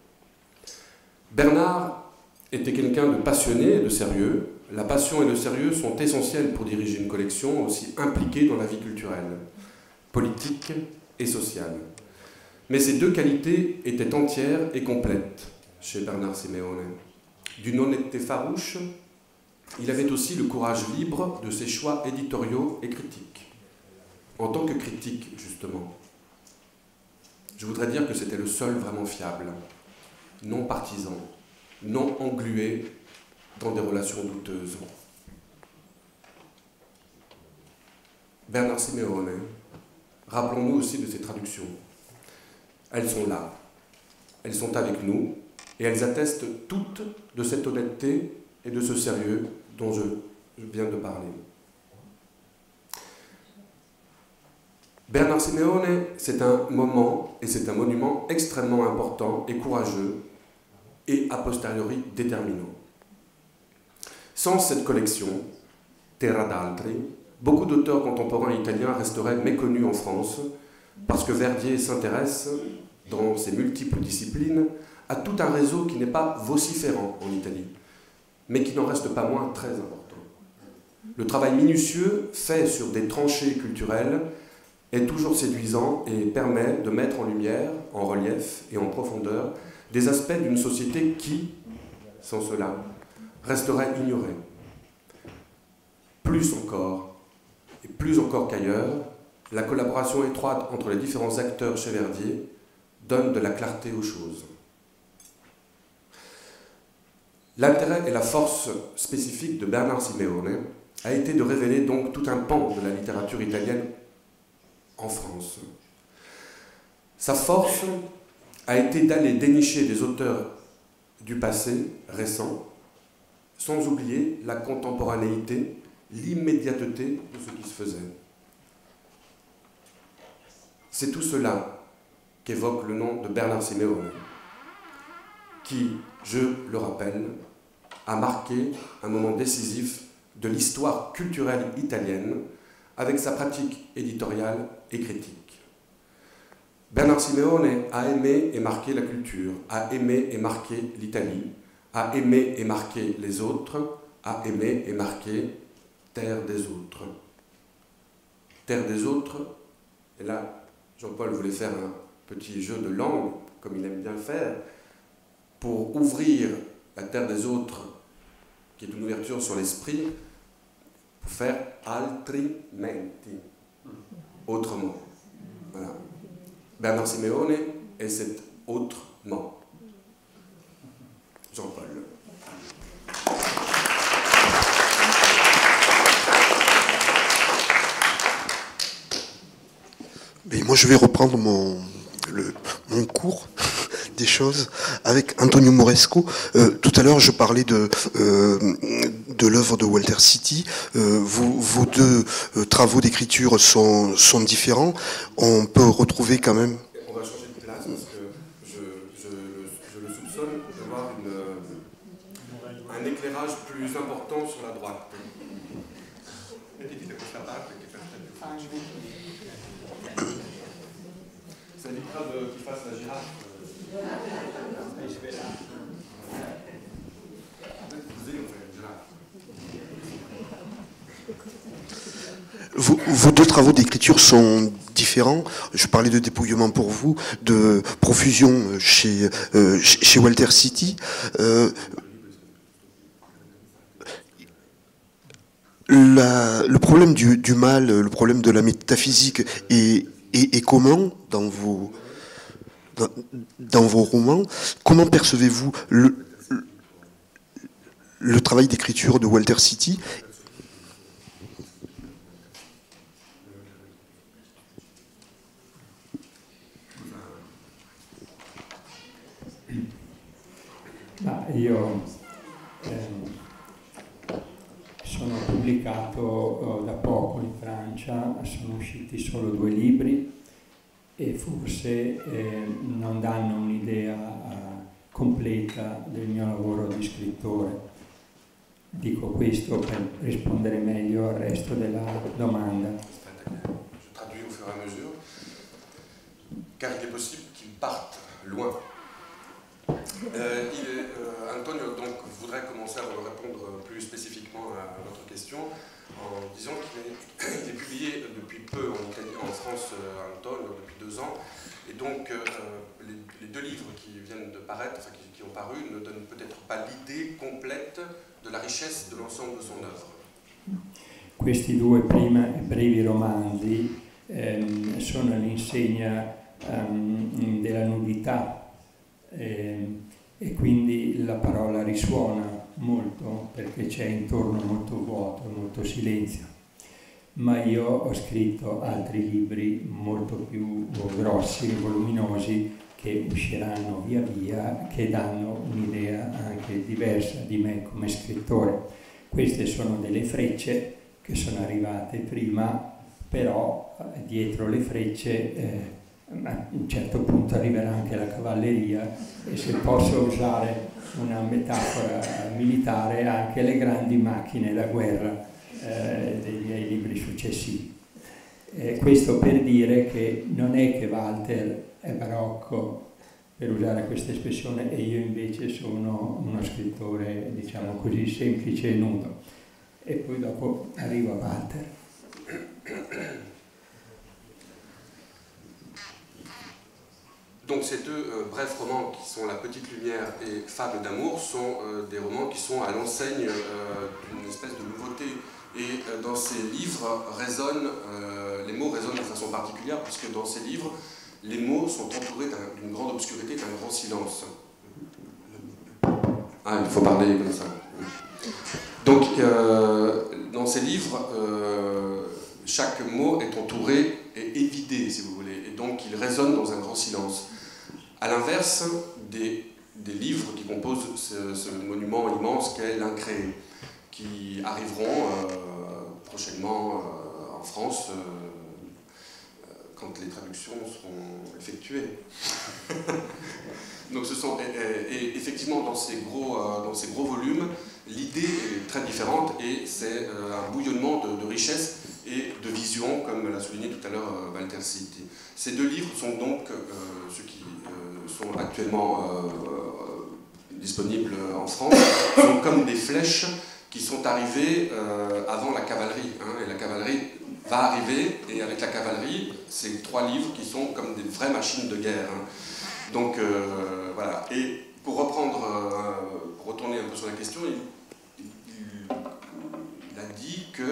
Bernard était quelqu'un de passionné et de sérieux. La passion et le sérieux sont essentiels pour diriger une collection aussi impliquée dans la vie culturelle, politique et sociale. Mais ces deux qualités étaient entières et complètes chez Bernard Simeone. D'une honnêteté farouche, il avait aussi le courage libre de ses choix éditoriaux et critiques. En tant que critique, justement, je voudrais dire que c'était le seul vraiment fiable, non partisan, non englué dans des relations douteuses. Bernard Simeone, rappelons-nous aussi de ses traductions. Elles sont là, elles sont avec nous, et elles attestent toutes de cette honnêteté et de ce sérieux dont je viens de parler. Bernard Simeone, c'est un moment et c'est un monument extrêmement important et courageux et a posteriori déterminant. Sans cette collection, Terra d'Altri, beaucoup d'auteurs contemporains italiens resteraient méconnus en France parce que Verdier s'intéresse, dans ses multiples disciplines, à tout un réseau qui n'est pas vociférant en Italie, mais qui n'en reste pas moins très important. Le travail minutieux fait sur des tranchées culturelles est toujours séduisant et permet de mettre en lumière, en relief et en profondeur des aspects d'une société qui, sans cela, resterait ignorée. Plus encore, et plus encore qu'ailleurs, la collaboration étroite entre les différents acteurs chez Verdier donne de la clarté aux choses. L'intérêt et la force spécifique de Bernard Simeone a été de révéler donc tout un pan de la littérature italienne en France. Sa force a été d'aller dénicher des auteurs du passé récent, sans oublier la contemporanéité, l'immédiateté de ce qui se faisait. C'est tout cela qu'évoque le nom de Bernard Simeone, qui, je le rappelle, a marqué un moment décisif de l'histoire culturelle italienne avec sa pratique éditoriale et critique. Bernard Simeone a aimé et marqué la culture, a aimé et marqué l'Italie, a aimé et marqué les autres, a aimé et marqué Terre des autres. Terre des autres, et là, Jean-Paul voulait faire un petit jeu de langue, comme il aime bien le faire, pour ouvrir la Terre des autres, qui est une ouverture sur l'esprit, pour faire altrimenti, autrement. Voilà. Bernard Simeone est cet autrement. Jean-Paul. Mais moi, je vais reprendre mon, le, mon cours des choses avec Antonio Moresco. Euh, tout à l'heure, je parlais de, euh, de l'œuvre de Walter City. Euh, vos, vos deux euh, travaux d'écriture sont, sont différents. On peut retrouver quand même... On va changer de place parce que je, je, je le soupçonne d'avoir un éclairage plus important sur la droite. Ça évitera qu'il fasse la girafe. Vos, vos deux travaux d'écriture sont différents. Je parlais de dépouillement pour vous, de profusion chez, euh, chez Walter City. Euh, la, le problème du, du mal, le problème de la métaphysique est, est, est commun dans vos, dans, dans vos romans. Comment percevez-vous le, le, le travail d'écriture de Walter City ? Ma io eh, sono pubblicato eh, da poco in Francia, sono usciti solo due libri e forse eh, non danno un'idea eh, completa del mio lavoro di scrittore. Dico questo per rispondere meglio al resto della domanda. Aspetta, je traduis au fur et à mesure. Car il est possible qu'il parte loin. Euh, il est, euh, Antonio donc, voudrait commencer à répondre plus spécifiquement à votre question en disant qu'il est, il est publié depuis peu en, Italie, en France, euh, Antonio, depuis deux ans. Et donc, euh, les, les deux livres qui viennent de paraître, enfin qui, qui ont paru, ne donnent peut-être pas l'idée complète de la richesse de l'ensemble de son œuvre. Questi due prima, brevi romanzi ehm, sono all'insegna ehm, della nudità ehm, e quindi la parola risuona molto perché c'è intorno molto vuoto, molto silenzio. Ma io ho scritto altri libri molto più grossi, voluminosi, che usciranno via via, che danno un'idea anche diversa di me come scrittore. Queste sono delle frecce che sono arrivate prima, però dietro le frecce eh, a un certo punto arriverà anche la cavalleria e, se posso usare una metafora militare, anche le grandi macchine da guerra eh, dei miei libri successivi. Eh, questo per dire che non è che Walter è barocco, per usare questa espressione, e io invece sono uno scrittore, diciamo così, semplice e nudo. E poi dopo arrivo a Walter. Donc ces deux euh, brefs romans qui sont La Petite Lumière et Fable d'amour sont euh, des romans qui sont à l'enseigne euh, d'une espèce de nouveauté. Et euh, dans ces livres résonnent, euh, les mots résonnent de façon particulière, puisque dans ces livres, les mots sont entourés d'une grande obscurité, d'un grand silence. Ah, il faut parler comme ça. Donc, euh, dans ces livres, euh, chaque mot est entouré et évidé, si vous voulez, et donc il résonne dans un grand silence. À l'inverse des, des livres qui composent ce, ce monument immense qu'est l'Incréé, qui arriveront euh, prochainement euh, en France, euh, quand les traductions seront effectuées. Donc ce sont, et, et effectivement, dans ces gros, euh, dans ces gros volumes, l'idée est très différente et c'est euh, un bouillonnement de, de richesse et de vision, comme l'a souligné tout à l'heure euh, Walter Sitti. Ces deux livres sont donc euh, ceux qui euh, sont actuellement euh, disponibles en France, sont comme des flèches qui sont arrivés euh, avant la cavalerie. Hein, et la cavalerie va arriver, et avec la cavalerie, c'est trois livres qui sont comme des vraies machines de guerre. Hein. Donc euh, voilà. Et pour reprendre, euh, pour retourner un peu sur la question, il, il, il a dit que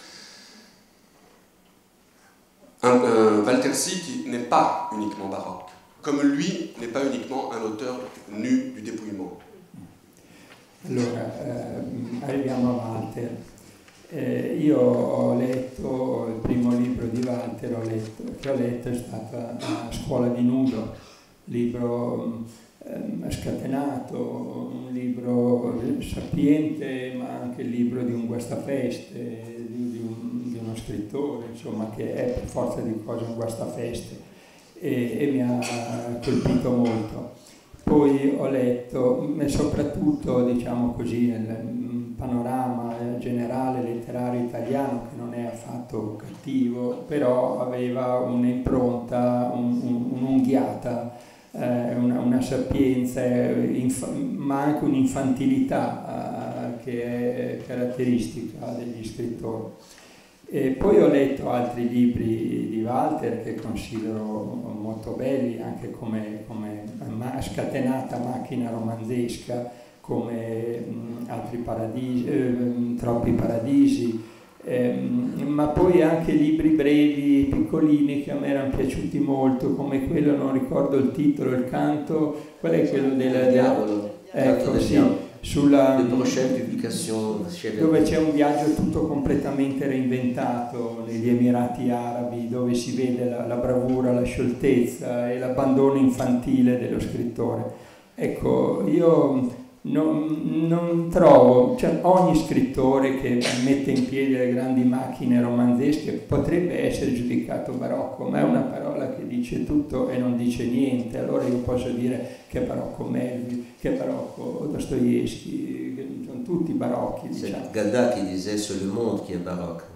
un, euh, Walter Sitti n'est pas uniquement baroque, comme lui n'est pas uniquement un auteur nu du dépouillement. Allora, eh, arriviamo a Walter. Eh, io ho letto il primo libro di Walter, ho letto, che ho letto è stato a Scuola di Nudo, libro eh, scatenato, un libro sapiente, ma anche il libro di un guastafeste, di, di, un, di uno scrittore, insomma, che è per forza di cose un guastafeste, e, e mi ha colpito molto. Poi ho letto, e soprattutto, diciamo così, nel panorama generale letterario italiano, che non è affatto cattivo, però aveva un'impronta, un, un, un'unghiata, eh, una, una sapienza, ma anche un'infantilità eh, che è caratteristica degli scrittori. E poi ho letto altri libri di Walter che considero molto belli, anche come, come scatenata macchina romanzesca, come mh, altri paradisi, eh, Troppi paradisi, eh, ma poi anche libri brevi, piccolini, che a me erano piaciuti molto, come quello, non ricordo il titolo, il canto, qual è quello del diavolo? Ecco, sì. Sulla, dove c'è un viaggio tutto completamente reinventato negli Emirati Arabi, dove si vede la, la bravura, la scioltezza e l'abbandono infantile dello scrittore. Ecco, io non, non trovo, cioè ogni scrittore che mette in piedi le grandi macchine romanzesche potrebbe essere giudicato barocco, ma è una parola che dice tutto e non dice niente. Allora io posso dire che è barocco Melville, che è barocco Dostoevskij, tutti barocchi, C'est diciamo. Gadda qui disait c'est le monde qui est baroque.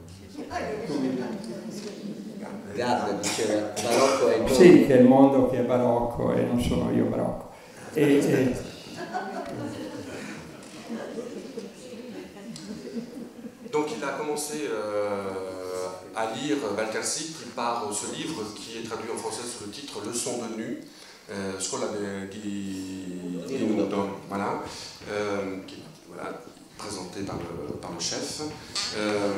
Gadda diceva barocco è il Sì, mondo. che è il mondo che è barocco e non sono io barocco. E, e, Donc il a commencé euh, à lire Walter Sitt par ce livre qui est traduit en français sous le titre Leçon de nu, euh, Scuola di, di nudo, voilà, euh, qui, voilà, présenté par le, par le chef. Euh,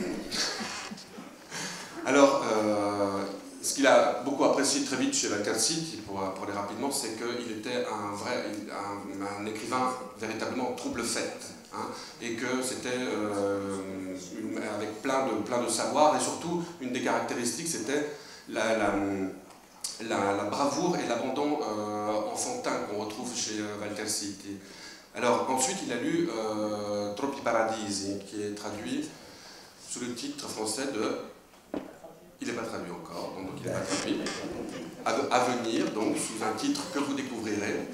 alors, euh, ce qu'il a beaucoup apprécié très vite chez Walter Sitt, pour, pour aller rapidement, c'est qu'il était un, vrai, un, un écrivain véritablement trouble-fête. Hein, et que c'était euh, avec plein de, plein de savoir, et surtout une des caractéristiques c'était la, la, la, la bravoure et l'abandon euh, enfantin qu'on retrouve chez euh, Walter Sitt. Alors ensuite il a lu euh, Troppi Paradisi, qui est traduit sous le titre français de... Il n'est pas traduit encore, donc il n'est pas traduit. À, à venir, donc sous un titre que vous découvrirez.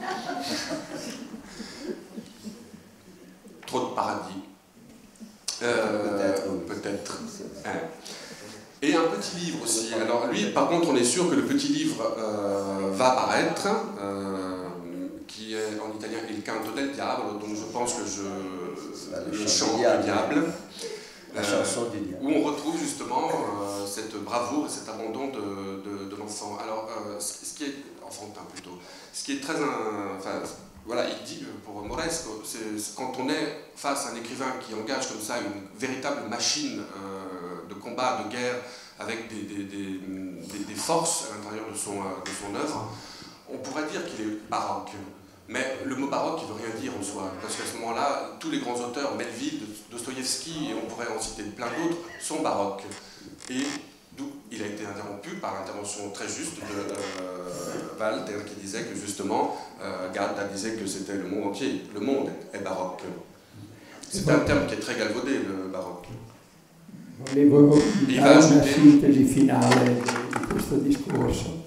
Trop de paradis. Euh, Peut-être. Hein. Et un petit livre aussi. Alors lui, par contre, on est sûr que le petit livre euh, va apparaître, euh, qui est en italien Il canto del diavolo, donc je pense que je... Le chant du diable. La chanson du diable. Où on retrouve justement euh, cette bravoure et cet abandon de, de, de l'enfant. Alors, euh, ce, ce qui est... enfantin plutôt. Ce qui est très... Euh, enfin, voilà, il dit pour Moresco, c'est quand on est face à un écrivain qui engage comme ça une véritable machine euh, de combat, de guerre, avec des, des, des, des, des forces à l'intérieur de son, de son œuvre, on pourrait dire qu'il est baroque. Mais le mot baroque, il ne veut rien dire en soi, parce qu'à ce moment-là, tous les grands auteurs, Melville, Dostoïevski, et on pourrait en citer plein d'autres, sont baroques. Et d'où il a été interrompu par l'intervention très juste de euh, Walter, qui disait que justement, euh, Gadda disait que c'était le monde entier. Le monde est baroque. C'est un terme qui est très galvaudé, le baroque. Volevo dare una sintesi finale di questo discorso.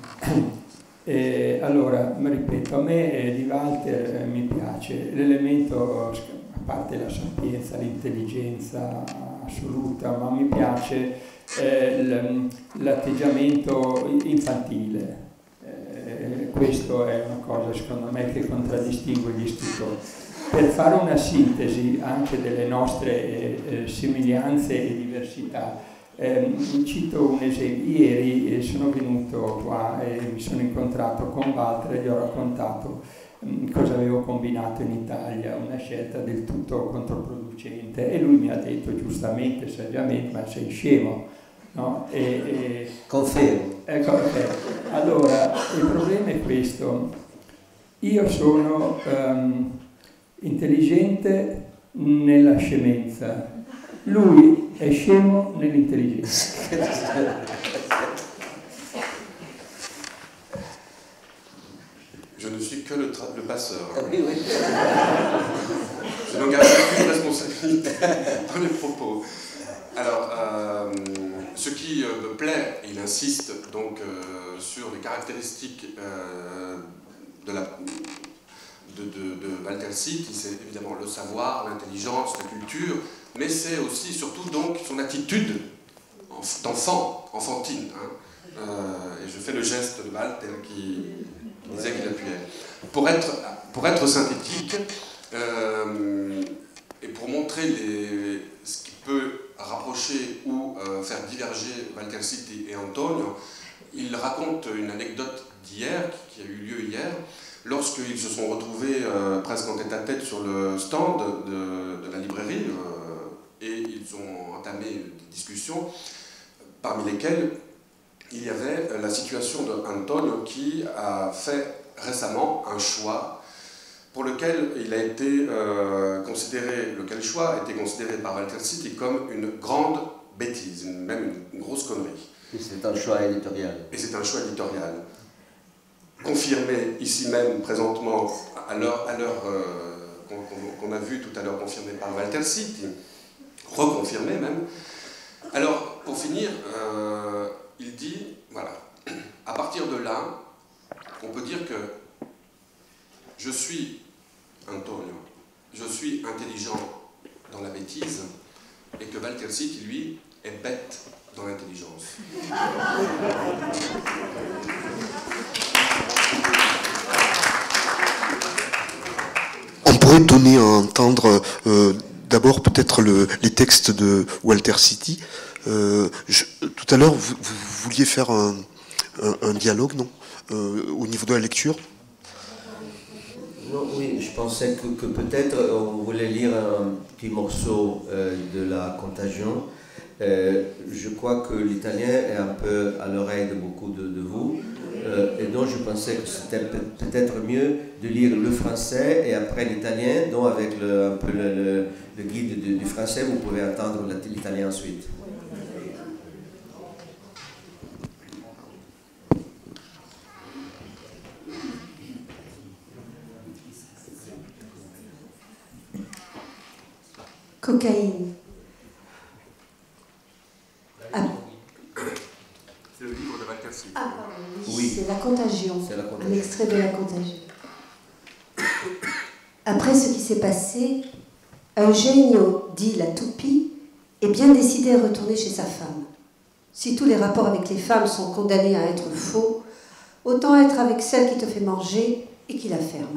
E allora, ripeto, a me di Walter eh, mi piace l'elemento, a parte la sapienza, l'intelligenza assoluta, ma mi piace eh, l'atteggiamento infantile. Eh, questo è una cosa secondo me che contraddistingue gli scrittori. Per fare una sintesi anche delle nostre eh, somiglianze e diversità, Eh, cito un esempio. Ieri eh, sono venuto qua e mi sono incontrato con Walter e gli ho raccontato mh, cosa avevo combinato in Italia, una scelta del tutto controproducente, e lui mi ha detto giustamente, saggiamente, ma sei scemo, no? E, e, Confermo. Ecco, okay. Allora, il problema è questo: io sono um, intelligente nella scemenza, lui è scemo nell'intelligenza. Je ne suis que le, le passeur. Oui, oui. Je n'engage aucune responsabilité dans les propos. Alors, euh, ce qui euh, me plaît, il insiste donc euh, sur les caractéristiques euh, de, la, de, de, de Walter Sitt, c'est évidemment le savoir, l'intelligence, la culture, mais c'est aussi, surtout, donc, son attitude d'enfant, enfantine. Hein. Euh, et je fais le geste de Walter qui, qui disait qu'il appuyait. Pour être, pour être synthétique, euh, et pour montrer les, ce qui peut rapprocher ou euh, faire diverger Walter Sitt et Antonio, il raconte une anecdote d'hier, qui a eu lieu hier, lorsqu'ils se sont retrouvés euh, presque en tête-à-tête sur le stand de, de la librairie, euh, et ils ont entamé des discussions, parmi lesquelles il y avait la situation d'Antonio qui a fait récemment un choix pour lequel il a été euh, considéré, lequel choix a été considéré par Walter Sitt comme une grande bêtise, même une, une grosse connerie. Et c'est un choix éditorial. Et c'est un choix éditorial. Confirmé ici même, présentement, à l'heure euh, qu'on qu'on a vu tout à l'heure, confirmé par Walter Sitt, reconfirmé même. Alors, pour finir, euh, il dit, voilà, à partir de là, on peut dire que je suis Antonio, je suis intelligent dans la bêtise, et que Walter City, lui, est bête dans l'intelligence. On pourrait donner à entendre euh, d'abord peut-être le, les textes de Walter City. Euh, je, tout à l'heure, vous, vous vouliez faire un, un, un dialogue, non euh, au niveau de la lecture? Non, oui, je pensais que, que peut-être on voulait lire un petit morceau euh, de la Contagion. Euh, je crois que l'italien est un peu à l'oreille de beaucoup de, de vous, euh, et donc je pensais que c'était peut-être mieux de lire le français et après l'italien, donc avec le, un peu le, le, le guide du, du français, vous pouvez entendre l'italien ensuite. Cocaïne. Ah. C'est le livre de Walter City. Ah, pardon, oui, Oui. c'est La Contagion, C'est La Contagion. un extrait de La Contagion. Après ce qui s'est passé, Eugenio, dit la toupie, est bien décidé à retourner chez sa femme. Si tous les rapports avec les femmes sont condamnés à être faux, autant être avec celle qui te fait manger et qui la ferme.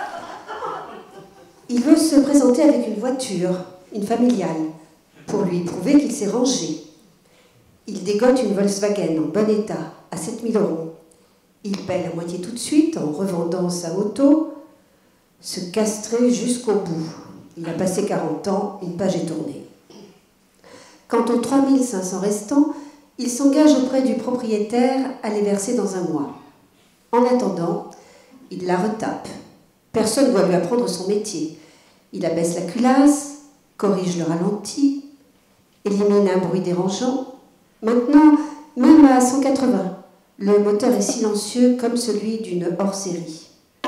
Il veut se présenter avec une voiture, une familiale, pour lui prouver qu'il s'est rangé. Il dégote une Volkswagen en bon état, à sept mille euros. Il paie la moitié tout de suite en revendant sa auto, se castrer jusqu'au bout. Il a passé quarante ans, une page est tournée. Quant aux trois mille cinq cents restants, il s'engage auprès du propriétaire à les verser dans un mois. En attendant, il la retape. Personne ne doit lui apprendre son métier. Il abaisse la culasse, corrige le ralenti, élimine un bruit dérangeant. Maintenant, même à cent quatre-vingts, le moteur est silencieux comme celui d'une hors-série.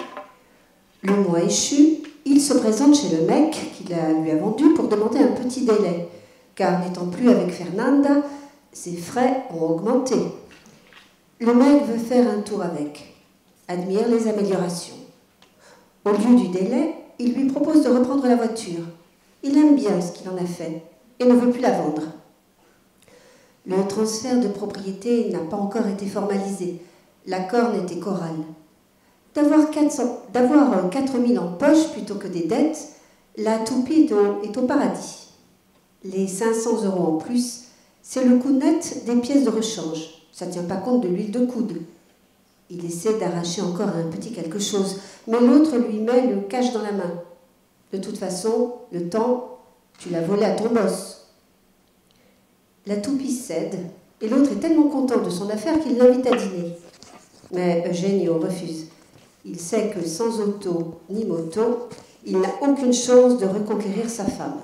Le mois échu, il se présente chez le mec qui lui a vendu pour demander un petit délai, car n'étant plus avec Fernanda, ses frais ont augmenté. Le mec veut faire un tour avec, admire les améliorations. Au lieu du délai, il lui propose de reprendre la voiture. Il aime bien ce qu'il en a fait et ne veut plus la vendre. Le transfert de propriété n'a pas encore été formalisé. L'accord n'était qu'oral. D'avoir quatre mille en poche plutôt que des dettes, la toupie est au paradis. Les cinq cents euros en plus, c'est le coût net des pièces de rechange. Ça ne tient pas compte de l'huile de coude. Il essaie d'arracher encore un petit quelque chose, mais l'autre lui met le cash dans la main. De toute façon, le temps, tu l'as volé à ton boss. La toupie cède, et l'autre est tellement content de son affaire qu'il l'invite à dîner. Mais Eugenio refuse. Il sait que sans auto ni moto, il n'a aucune chance de reconquérir sa femme.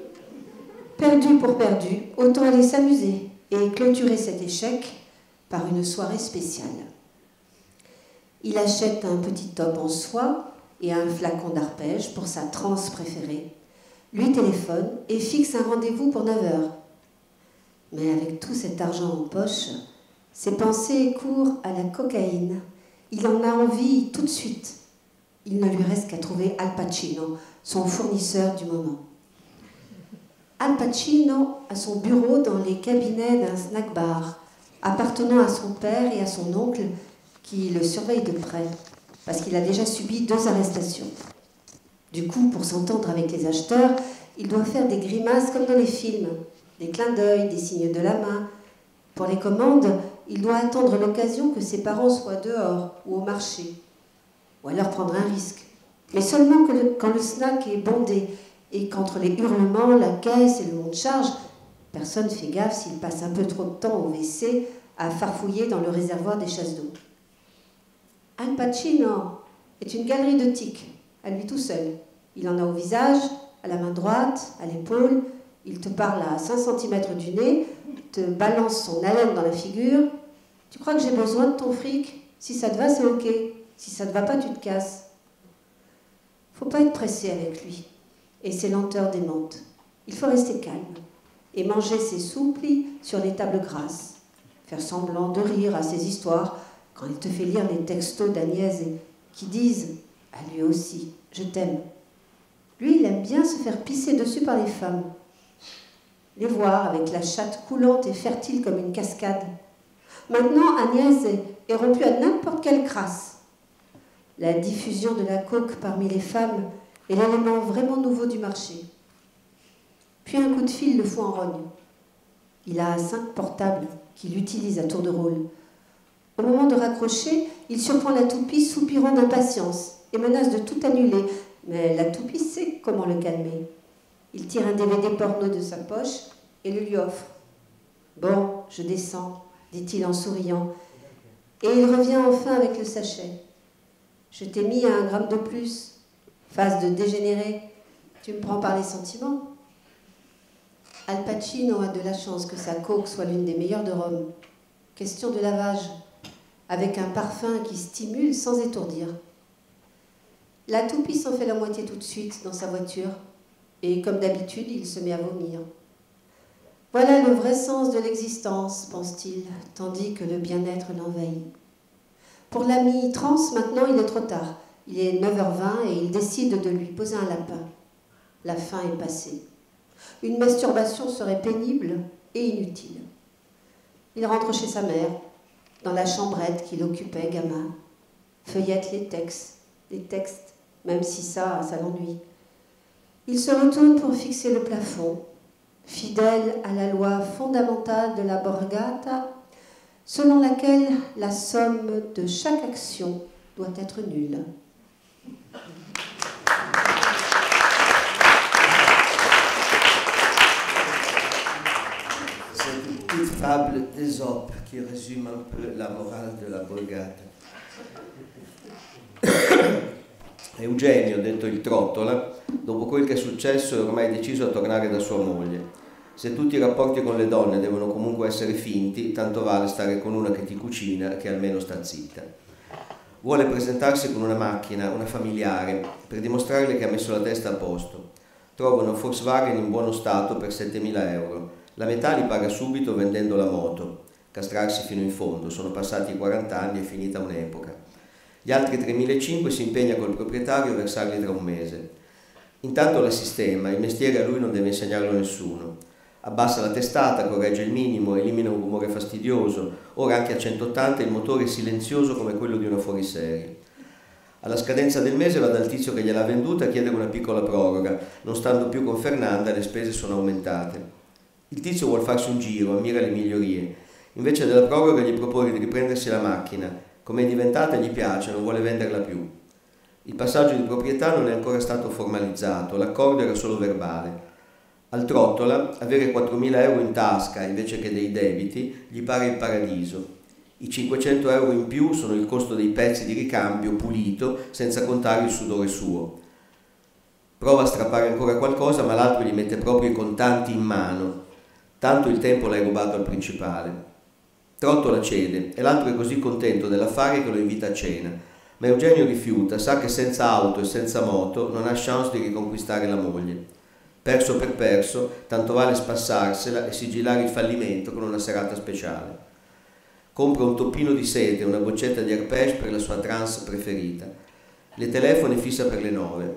Perdu pour perdu, autant aller s'amuser et clôturer cet échec par une soirée spéciale. Il achète un petit top en soie et un flacon d'arpège pour sa transe préférée, lui téléphone et fixe un rendez-vous pour neuf heures. Mais avec tout cet argent en poche, ses pensées courent à la cocaïne. Il en a envie tout de suite. Il ne lui reste qu'à trouver Al Pacino, son fournisseur du moment. Al Pacino a son bureau dans les cabinets d'un snack-bar, appartenant à son père et à son oncle, qui le surveille de près, parce qu'il a déjà subi deux arrestations. Du coup, pour s'entendre avec les acheteurs, il doit faire des grimaces comme dans les films, des clins d'œil, des signes de la main. Pour les commandes, il doit attendre l'occasion que ses parents soient dehors ou au marché, ou alors prendre un risque. Mais seulement que le, quand le snack est bondé et qu'entre les hurlements, la caisse et le monte charge, personne ne fait gaffe s'il passe un peu trop de temps au W C à farfouiller dans le réservoir des chasses d'eau. Al Pacino est une galerie de tics, à lui tout seul. Il en a au visage, à la main droite, à l'épaule. Il te parle à cinq centimètres du nez, te balance son haleine dans la figure. Tu crois que j'ai besoin de ton fric? Si ça te va, c'est ok. Si ça te va pas, tu te casses. Faut pas être pressé avec lui et ses lenteurs démentes. Il faut rester calme et manger ses souplis sur les tables grasses. Faire semblant de rire à ses histoires quand il te fait lire les textos d'Agnès qui disent à lui aussi « Je t'aime ». Lui, il aime bien se faire pisser dessus par les femmes. Les voir avec la chatte coulante et fertile comme une cascade. Maintenant, Agnès est, est rompue à n'importe quelle crasse. La diffusion de la coke parmi les femmes est l'élément vraiment nouveau du marché. Puis un coup de fil le fout en rogne. Il a cinq portables qu'il utilise à tour de rôle. Au moment de raccrocher, il surprend la toupie soupirant d'impatience et menace de tout annuler. Mais la toupie sait comment le calmer. Il tire un D V D porno de sa poche et le lui offre. « Bon, je descends, dit-il en souriant. Et il revient enfin avec le sachet. « Je t'ai mis un gramme de plus. Phase de dégénéré. Tu me prends par les sentiments ?» Al Pacino a de la chance que sa coke soit l'une des meilleures de Rome. Question de lavage, avec un parfum qui stimule sans étourdir. La toupie s'en fait la moitié tout de suite dans sa voiture, et comme d'habitude, il se met à vomir. Voilà le vrai sens de l'existence, pense-t-il, tandis que le bien-être l'envahit. Pour l'ami trans, maintenant, il est trop tard. Il est neuf heures vingt et il décide de lui poser un lapin. La fin est passée. Une masturbation serait pénible et inutile. Il rentre chez sa mère, dans la chambrette qu'il occupait gamin, feuillette les textes, les textes, même si ça, ça l'ennuie. Il se retourne pour fixer le plafond, fidèle à la loi fondamentale de la Borgata, selon laquelle la somme de chaque action doit être nulle. C'est une petite fable d'Ésope qui résume un peu la morale della Borgata. Eugenio, detto il Trottola, dopo quel che è successo è ormai deciso a tornare da sua moglie. Se tutti i rapporti con le donne devono comunque essere finti, tanto vale stare con una che ti cucina, che almeno sta zitta. Vuole presentarsi con una macchina, una familiare, per dimostrarle che ha messo la testa a posto. Trova una Volkswagen in buono stato per settemila euro. La metà li paga subito vendendo la moto. Castrarsi fino in fondo, sono passati quaranta anni e finita un'epoca. Gli altri tremilacinquecento si impegna col proprietario a versarli tra un mese. Intanto la sistema, il mestiere a lui non deve insegnarlo a nessuno. Abbassa la testata, corregge il minimo, elimina un rumore fastidioso, ora anche a centottanta il motore è silenzioso come quello di una fuoriserie. Alla scadenza del mese va dal tizio che gliel'ha venduta a chiedere una piccola proroga, non stando più con Fernanda le spese sono aumentate. Il tizio vuol farsi un giro, ammira le migliorie. Invece della proroga gli propone di riprendersi la macchina. Come è diventata gli piace, non vuole venderla più. Il passaggio di proprietà non è ancora stato formalizzato, l'accordo era solo verbale. Al Trottola, avere quattromila euro in tasca invece che dei debiti gli pare il paradiso. I cinquecento euro in più sono il costo dei pezzi di ricambio pulito, senza contare il sudore suo. Prova a strappare ancora qualcosa, ma l'altro gli mette proprio i contanti in mano. Tanto il tempo l'hai rubato al principale. Trottola cede e l'altro è così contento dell'affare che lo invita a cena. Ma Eugenio rifiuta, sa che senza auto e senza moto non ha chance di riconquistare la moglie. Perso per perso, tanto vale spassarsela e sigillare il fallimento con una serata speciale. Compra un toppino di sete e una boccetta di arpège per la sua trance preferita. Le telefona e fissa per le nove.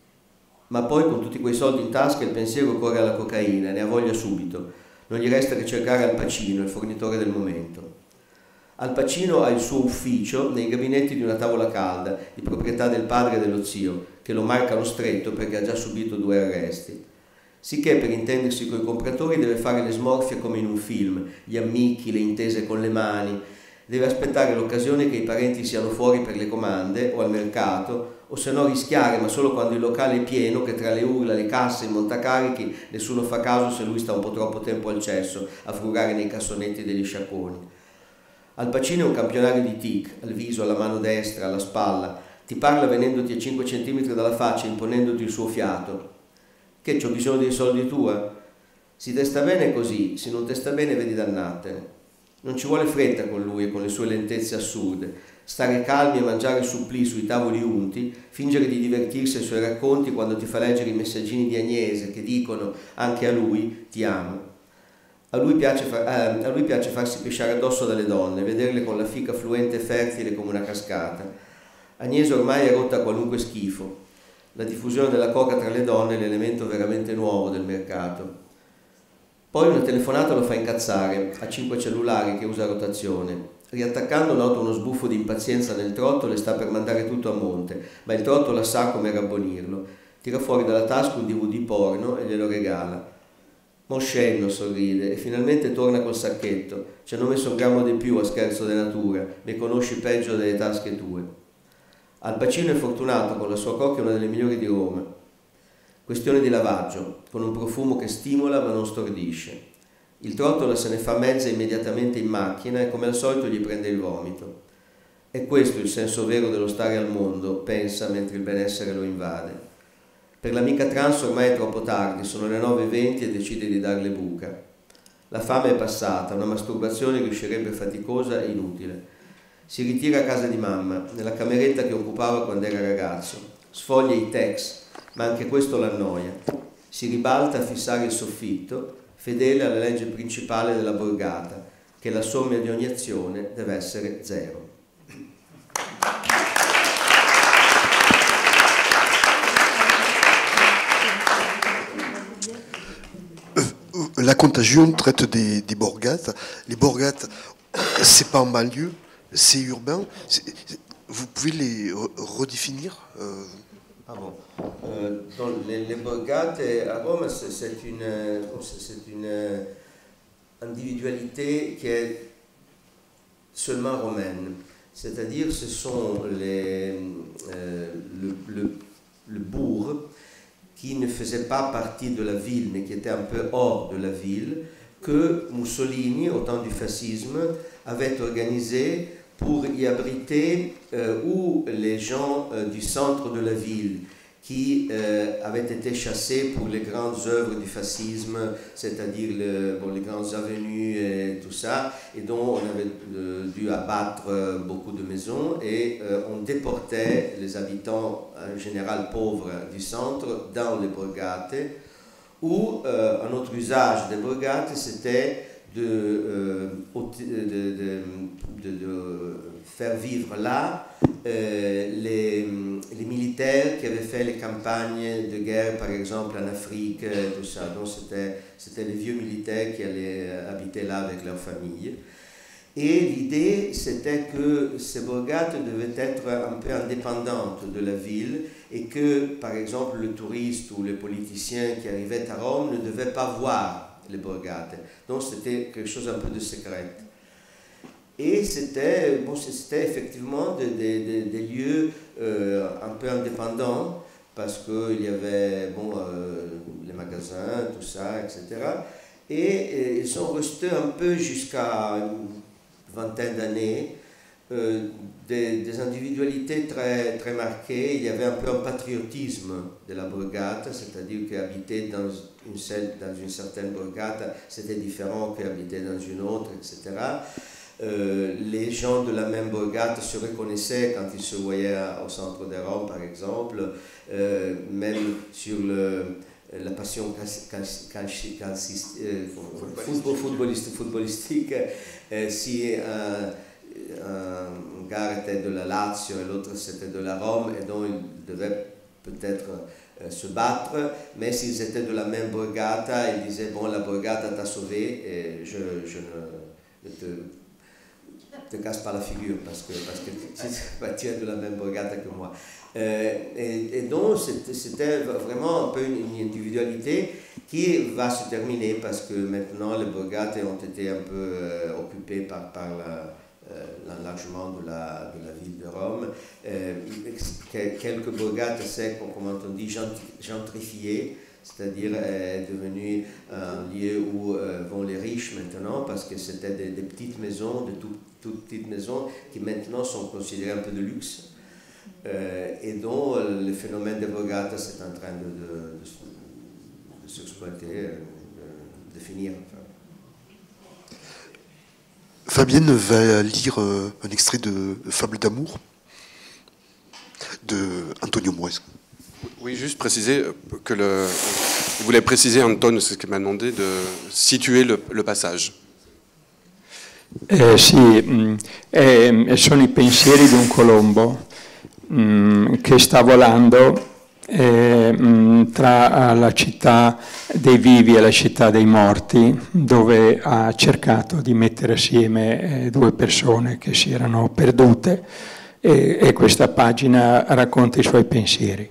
Ma poi con tutti quei soldi in tasca il pensiero corre alla cocaina, ne ha voglia subito. Non gli resta che cercare Al Pacino, il fornitore del momento. Al Pacino ha il suo ufficio nei gabinetti di una tavola calda, di proprietà del padre e dello zio, che lo marcano stretto perché ha già subito due arresti. Sicché per intendersi coi compratori deve fare le smorfie come in un film, gli ammicchi, le intese con le mani, deve aspettare l'occasione che i parenti siano fuori per le comande o al mercato, o se no rischiare, ma solo quando il locale è pieno, che tra le urla, le casse e i montacarichi nessuno fa caso se lui sta un po' troppo tempo al cesso a frugare nei cassonetti degli sciacquoni. Al Pacino è un campionario di tic, al viso, alla mano destra, alla spalla, ti parla venendoti a cinque centimetri dalla faccia, imponendoti il suo fiato. Che, c'ho bisogno dei soldi tua? Si te sta bene così, se non te sta bene vedi dannatene. Non ci vuole fretta con lui e con le sue lentezze assurde. Stare calmi e mangiare supplì sui tavoli unti, fingere di divertirsi ai suoi racconti quando ti fa leggere i messaggini di Agnese che dicono, anche a lui, ti amo. A lui, piace far, eh, a lui piace farsi pisciare addosso dalle donne, vederle con la fica fluente e fertile come una cascata. Agnese ormai è rotta a qualunque schifo. La diffusione della coca tra le donne è l'elemento veramente nuovo del mercato. Poi una telefonata lo fa incazzare, ha cinque cellulari che usa a rotazione. Riattaccando nota uno sbuffo di impazienza nel trotto, le sta per mandare tutto a monte, ma il trotto la sa come rabbonirlo. Tira fuori dalla tasca un D V D porno e glielo regala. Moscello sorride e finalmente torna col sacchetto. Ci hanno messo un grammo di più a scherzo della natura, mi conosci peggio delle tasche tue. Al bacino è fortunato con la sua coca, una delle migliori di Roma. Questione di lavaggio, con un profumo che stimola ma non stordisce. Il trottola se ne fa mezza immediatamente in macchina e come al solito gli prende il vomito. È questo il senso vero dello stare al mondo, pensa mentre il benessere lo invade. Per l'amica trans ormai è troppo tardi, sono le nove e venti e decide di darle buca. La fame è passata, una masturbazione riuscirebbe faticosa e inutile. Si ritira a casa di mamma, nella cameretta che occupava quando era ragazzo. Sfoglia i text, ma anche questo l'annoia. Si ribalta a fissare il soffitto, fedele alla legge principale della borgata, che la somma di ogni azione deve essere zero. La Contagion traite des, des bourgades. Les bourgades, c'est pas en banlieue, c'est urbain. Vous pouvez les redéfinir euh... Ah bon. Euh, dans les, les bourgades à Rome, c'est une, c'est une individualité qui est seulement romaine. C'est-à-dire ce sont les, euh, le, le, le bourg qui ne faisait pas partie de la ville, mais qui était un peu hors de la ville, que Mussolini, au temps du fascisme, avait organisé pour y abriter euh, ou les gens euh, du centre de la ville qui euh, avaient été chassés pour les grandes œuvres du fascisme, c'est-à-dire le, bon, les grandes avenues et tout ça, et dont on avait euh, dû abattre euh, beaucoup de maisons, et euh, on déportait les habitants en général pauvres du centre dans les borgate, où euh, un autre usage des borgate, c'était de, euh, de, de, de, de faire vivre là euh, les, les militaires qui avaient fait les campagnes de guerre, par exemple en Afrique, tout ça. Donc c'était les vieux militaires qui allaient habiter là avec leur famille. Et l'idée, c'était que ces borgate devaient être un peu indépendantes de la ville et que, par exemple, le touriste ou le politicien qui arrivait à Rome ne devait pas voir les borgate. Donc c'était quelque chose un peu de secret. Et c'était bon, effectivement des, des, des lieux euh, un peu indépendants parce qu'il y avait bon, euh, les magasins, tout ça, et cetera. Et, et ils sont restés un peu jusqu'à une vingtaine d'années, euh, des, des individualités très, très marquées. Il y avait un peu un patriotisme de la borgate, c'est-à-dire qu'habiter dans une, dans une certaine borgate, c'était différent qu'habiter dans une autre, et cetera. Euh, les gens de la même borgate se reconnaissaient quand ils se voyaient au centre de Rome, par exemple, euh, même sur le, la passion footballistique, footballistique euh, si un, un gars était de la Lazio et l'autre c'était de la Rome, et donc ils devaient peut-être euh, se battre, mais s'ils étaient de la même borgata, ils disaient bon, la borgata t'a sauvé et je, je ne te te casse pas la figure parce que, parce que tu, tu es de la même borgata que moi. Euh, et, et donc c'était vraiment un peu une, une individualité qui va se terminer parce que maintenant les borgate ont été un peu euh, occupées par, par l'enlargement de la, de la ville de Rome. Euh, quelques borgate, c'est, comme on dit, gentrifiées, c'est-à-dire est devenu un lieu où euh, vont les riches maintenant, parce que c'était des, des petites maisons, de tout, toutes petites maisons qui maintenant sont considérées un peu de luxe, euh, et dont euh, le phénomène des borgate est en train de, de, de, de s'exploiter, de, de finir. Enfin. Fabienne va lire euh, un extrait de, de Fable d'amour de Antonio Moresco. Oui, juste préciser que le... Je voulais préciser, Antonio, c'est ce qu'il m'a demandé, de situer le, le passage. Eh, sì, eh, sono i pensieri di un colombo mh, che sta volando eh, mh, tra la città dei vivi e la città dei morti, dove ha cercato di mettere assieme eh, due persone che si erano perdute, e, e questa pagina racconta i suoi pensieri.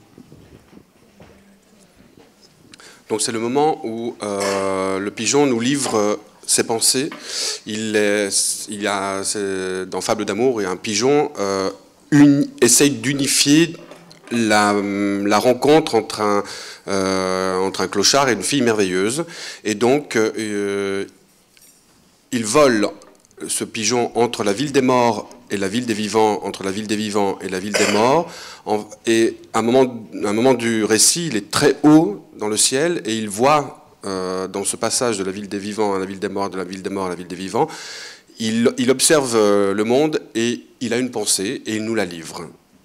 Donc c'est le moment où euh, le pigeon nous livre ses pensées. Il, est, il y a, dans Fable d'amour, il y a un pigeon euh, uni, essaye d'unifier la, la rencontre entre un, euh, entre un clochard et une fille merveilleuse. Et donc, euh, il vole ce pigeon entre la ville des morts et la ville des vivants, entre la ville des vivants et la ville des morts. En, et à un moment, à un moment du récit, il est très haut dans le ciel et il voit, euh, dans ce passage de la ville des vivants à la ville des morts, de la ville des morts à la ville des vivants, il, il observe le monde et il a une pensée et il nous la livre.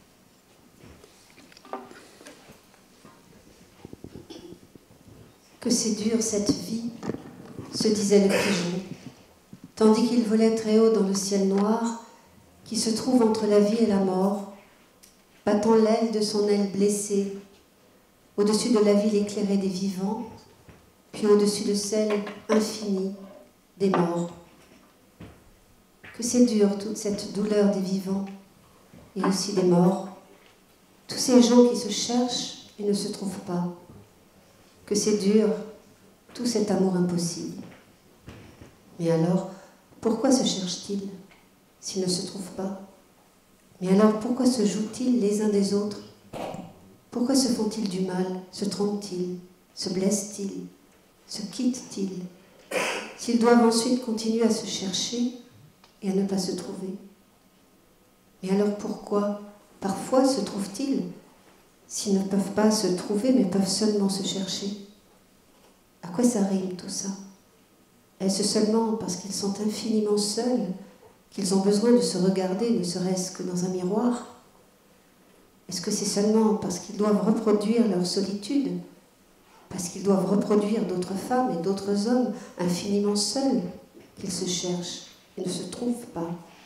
Que c'est dur cette vie, se disait le pigeon, tandis qu'il volait très haut dans le ciel noir, qui se trouve entre la vie et la mort, battant l'aile de son aile blessée, au-dessus de la ville éclairée des vivants, puis au-dessus de celle infinie des morts. Que c'est dur toute cette douleur des vivants et aussi des morts, tous ces gens qui se cherchent et ne se trouvent pas. Que c'est dur tout cet amour impossible. Mais alors, pourquoi se cherchent-ils s'ils ne se trouvent pas? Mais alors, pourquoi se jouent-ils les uns des autres? Pourquoi se font-ils du mal? Se trompent-ils? Se blessent-ils? Se quittent-ils? S'ils doivent ensuite continuer à se chercher et à ne pas se trouver? Mais alors pourquoi, parfois, se trouvent-ils s'ils ne peuvent pas se trouver mais peuvent seulement se chercher? À quoi ça rime tout ça? Est-ce seulement parce qu'ils sont infiniment seuls qu'ils ont besoin de se regarder, ne serait-ce que dans un miroir? Est-ce que c'est seulement parce qu'ils doivent reproduire leur solitude, parce qu'ils doivent reproduire d'autres femmes et d'autres hommes infiniment seuls qu'ils se cherchent et ne se trouvent pas?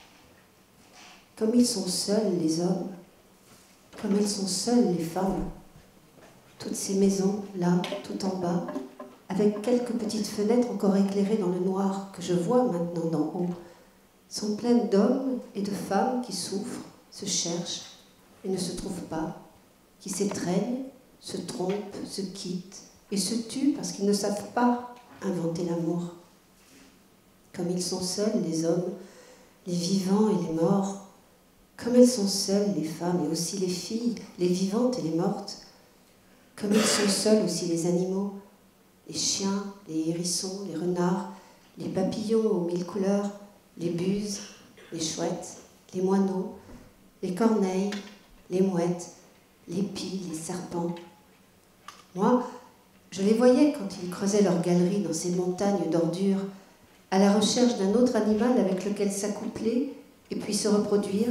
Comme ils sont seuls, les hommes, comme elles sont seules, les femmes, toutes ces maisons, là, tout en bas, avec quelques petites fenêtres encore éclairées dans le noir que je vois maintenant d'en haut, sont pleines d'hommes et de femmes qui souffrent, se cherchent et ne se trouvent pas, qui s'étreignent, se trompent, se quittent et se tuent parce qu'ils ne savent pas inventer l'amour. Comme ils sont seuls, les hommes, les vivants et les morts, comme elles sont seules, les femmes et aussi les filles, les vivantes et les mortes, comme ils sont seuls aussi les animaux, les chiens, les hérissons, les renards, les papillons aux mille couleurs, les buses, les chouettes, les moineaux, les corneilles, les mouettes, les pies, les serpents. Moi, je les voyais quand ils creusaient leur galerie dans ces montagnes d'ordures, à la recherche d'un autre animal avec lequel s'accoupler et puis se reproduire,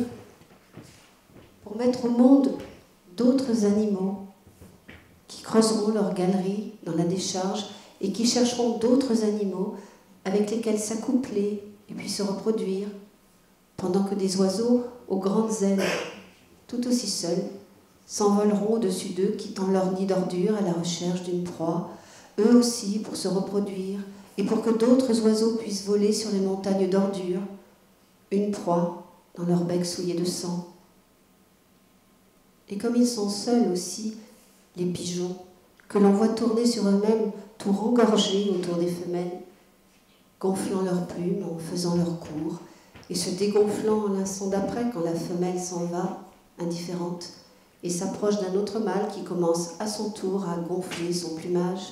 pour mettre au monde d'autres animaux qui creuseront leur galerie dans la décharge et qui chercheront d'autres animaux avec lesquels s'accoupler et puis se reproduire, pendant que des oiseaux aux grandes ailes, tout aussi seuls, s'envoleront au-dessus d'eux, quittant leur nid d'ordures à la recherche d'une proie, eux aussi pour se reproduire, et pour que d'autres oiseaux puissent voler sur les montagnes d'ordures, une proie dans leur bec souillé de sang. Et comme ils sont seuls aussi, les pigeons, que l'on voit tourner sur eux-mêmes, tout rengorgés autour des femelles, gonflant leurs plumes en faisant leur cours, et se dégonflant l'instant d'après quand la femelle s'en va, indifférente, et s'approche d'un autre mâle qui commence à son tour à gonfler son plumage.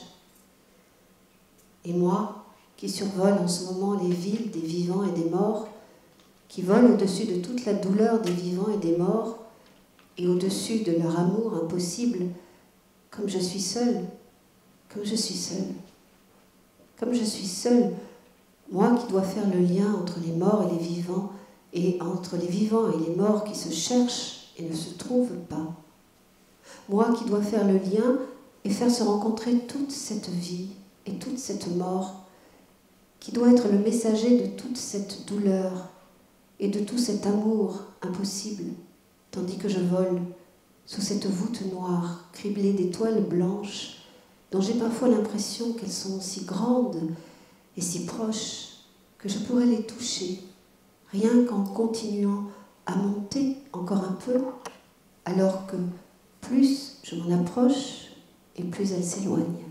Et moi, qui survole en ce moment les villes des vivants et des morts, qui vole au-dessus de toute la douleur des vivants et des morts, et au-dessus de leur amour impossible, comme je suis seule, comme je suis seule, comme je suis seule, moi qui dois faire le lien entre les morts et les vivants, et entre les vivants et les morts qui se cherchent et ne se trouvent pas. Moi qui dois faire le lien et faire se rencontrer toute cette vie et toute cette mort, qui doit être le messager de toute cette douleur et de tout cet amour impossible, tandis que je vole sous cette voûte noire, criblée d'étoiles blanches, dont j'ai parfois l'impression qu'elles sont si grandes et si proches que je pourrais les toucher, rien qu'en continuant à monter encore un peu, alors que plus je m'en approche et plus elles s'éloignent.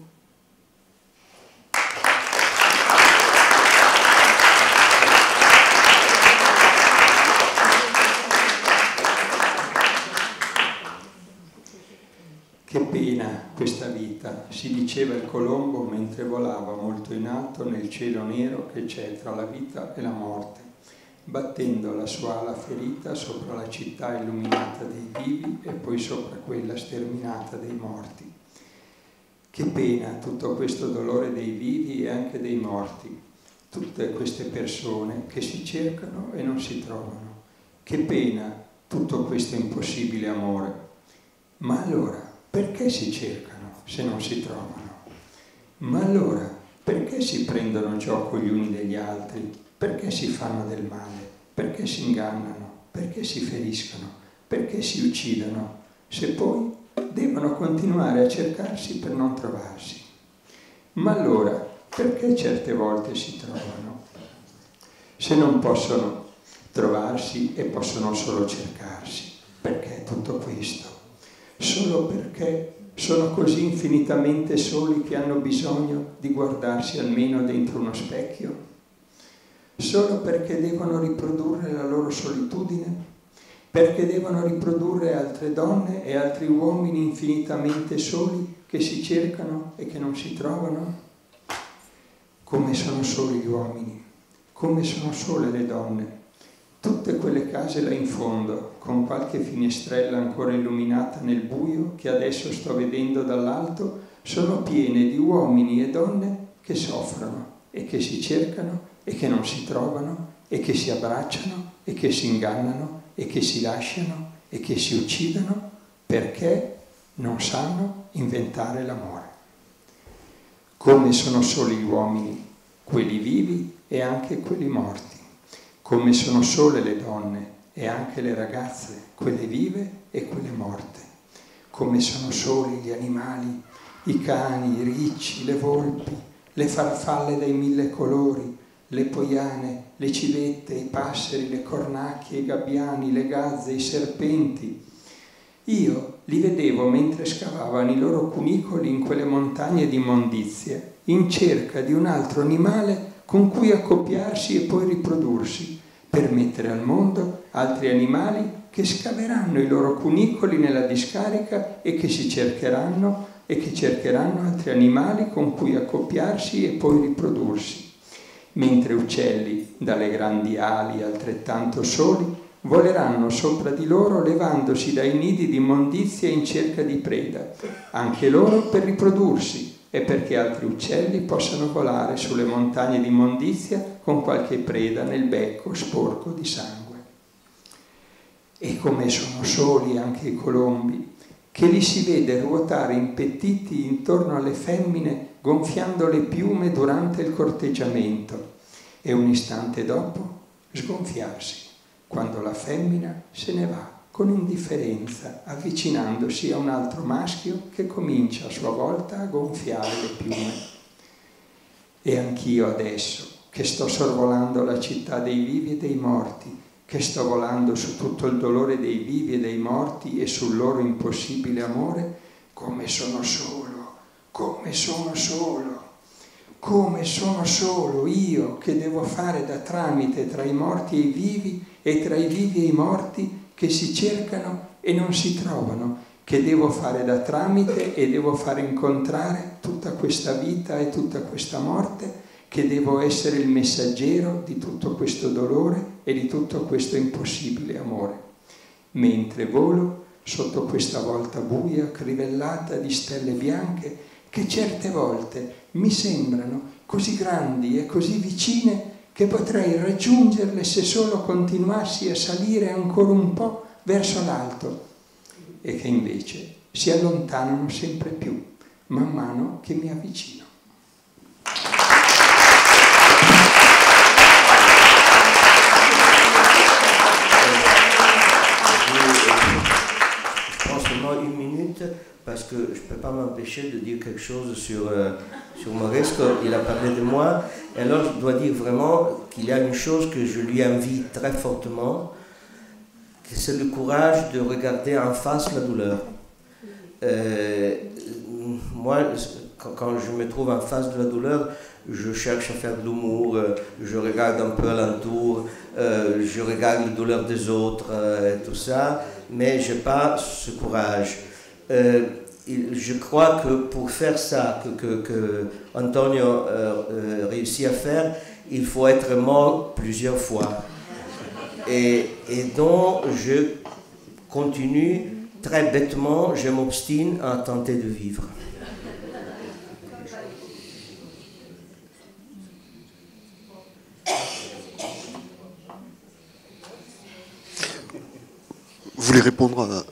Che pena questa vita, si diceva il Colombo mentre volava molto in alto nel cielo nero che c'è tra la vita e la morte, battendo la sua ala ferita sopra la città illuminata dei vivi e poi sopra quella sterminata dei morti. Che pena tutto questo dolore dei vivi e anche dei morti, tutte queste persone che si cercano e non si trovano. Che pena tutto questo impossibile amore. Ma allora, perché si cercano se non si trovano? Ma allora, perché si prendono gioco gli uni degli altri? Perché si fanno del male? Perché si ingannano? Perché si feriscono? Perché si uccidono? Se poi devono continuare a cercarsi per non trovarsi. Ma allora, perché certe volte si trovano? Se non possono trovarsi e possono solo cercarsi, perché tutto questo? Solo perché sono così infinitamente soli che hanno bisogno di guardarsi almeno dentro uno specchio? Solo perché devono riprodurre la loro solitudine? Perché devono riprodurre altre donne e altri uomini infinitamente soli che si cercano e che non si trovano? Come sono soli gli uomini, come sono sole le donne. Tutte quelle case là in fondo, con qualche finestrella ancora illuminata nel buio che adesso sto vedendo dall'alto, sono piene di uomini e donne che soffrono e che si cercano e che non si trovano e che si abbracciano e che si ingannano e che si lasciano e che si uccidono perché non sanno inventare l'amore. Come sono soli gli uomini, quelli vivi e anche quelli morti. Come sono sole le donne e anche le ragazze, quelle vive e quelle morte. Come sono soli gli animali, i cani, i ricci, le volpi, le farfalle dai mille colori, le poiane, le civette, i passeri, le cornacchie, i gabbiani, le gazze, i serpenti. Io li vedevo mentre scavavano i loro cunicoli in quelle montagne di immondizie, in cerca di un altro animale con cui accoppiarsi e poi riprodursi, per mettere al mondo altri animali che scaveranno i loro cunicoli nella discarica e che si cercheranno e che cercheranno altri animali con cui accoppiarsi e poi riprodursi. Mentre uccelli dalle grandi ali altrettanto soli voleranno sopra di loro levandosi dai nidi di immondizia in cerca di preda, anche loro per riprodursi e perché altri uccelli possano volare sulle montagne di immondizia con qualche preda nel becco sporco di sangue. E come sono soli anche i colombi, che li si vede ruotare impettiti intorno alle femmine gonfiando le piume durante il corteggiamento e un istante dopo sgonfiarsi quando la femmina se ne va con indifferenza, avvicinandosi a un altro maschio che comincia a sua volta a gonfiare le piume. E anch'io adesso, che sto sorvolando la città dei vivi e dei morti, che sto volando su tutto il dolore dei vivi e dei morti e sul loro impossibile amore, come sono solo, come sono solo, come sono solo io che devo fare da tramite tra i morti e i vivi e tra i vivi e i morti che si cercano e non si trovano, che devo fare da tramite e devo fare incontrare tutta questa vita e tutta questa morte, che devo essere il messaggero di tutto questo dolore e di tutto questo impossibile amore. Mentre volo sotto questa volta buia, crivellata di stelle bianche, che certe volte mi sembrano così grandi e così vicine che potrei raggiungerle se solo continuassi a salire ancora un po' verso l'alto, e che invece si allontanano sempre più man mano che mi avvicino. Je pense que que je ne peux pas m'empêcher de dire quelque chose sur, euh, sur Maurice, il a parlé de moi. Et alors, je dois dire vraiment qu'il y a une chose que je lui envie très fortement, c'est le courage de regarder en face la douleur. Euh, moi, quand, quand je me trouve en face de la douleur, je cherche à faire de l'humour, euh, je regarde un peu alentour, euh, je regarde la douleur des autres, euh, et tout ça, mais je n'ai pas ce courage. Euh, je crois que pour faire ça, que, que, que Antonio euh, euh, réussit à faire, il faut être mort plusieurs fois. Et, et donc, je continue très bêtement, je m'obstine à tenter de vivre. Vous voulez répondre à...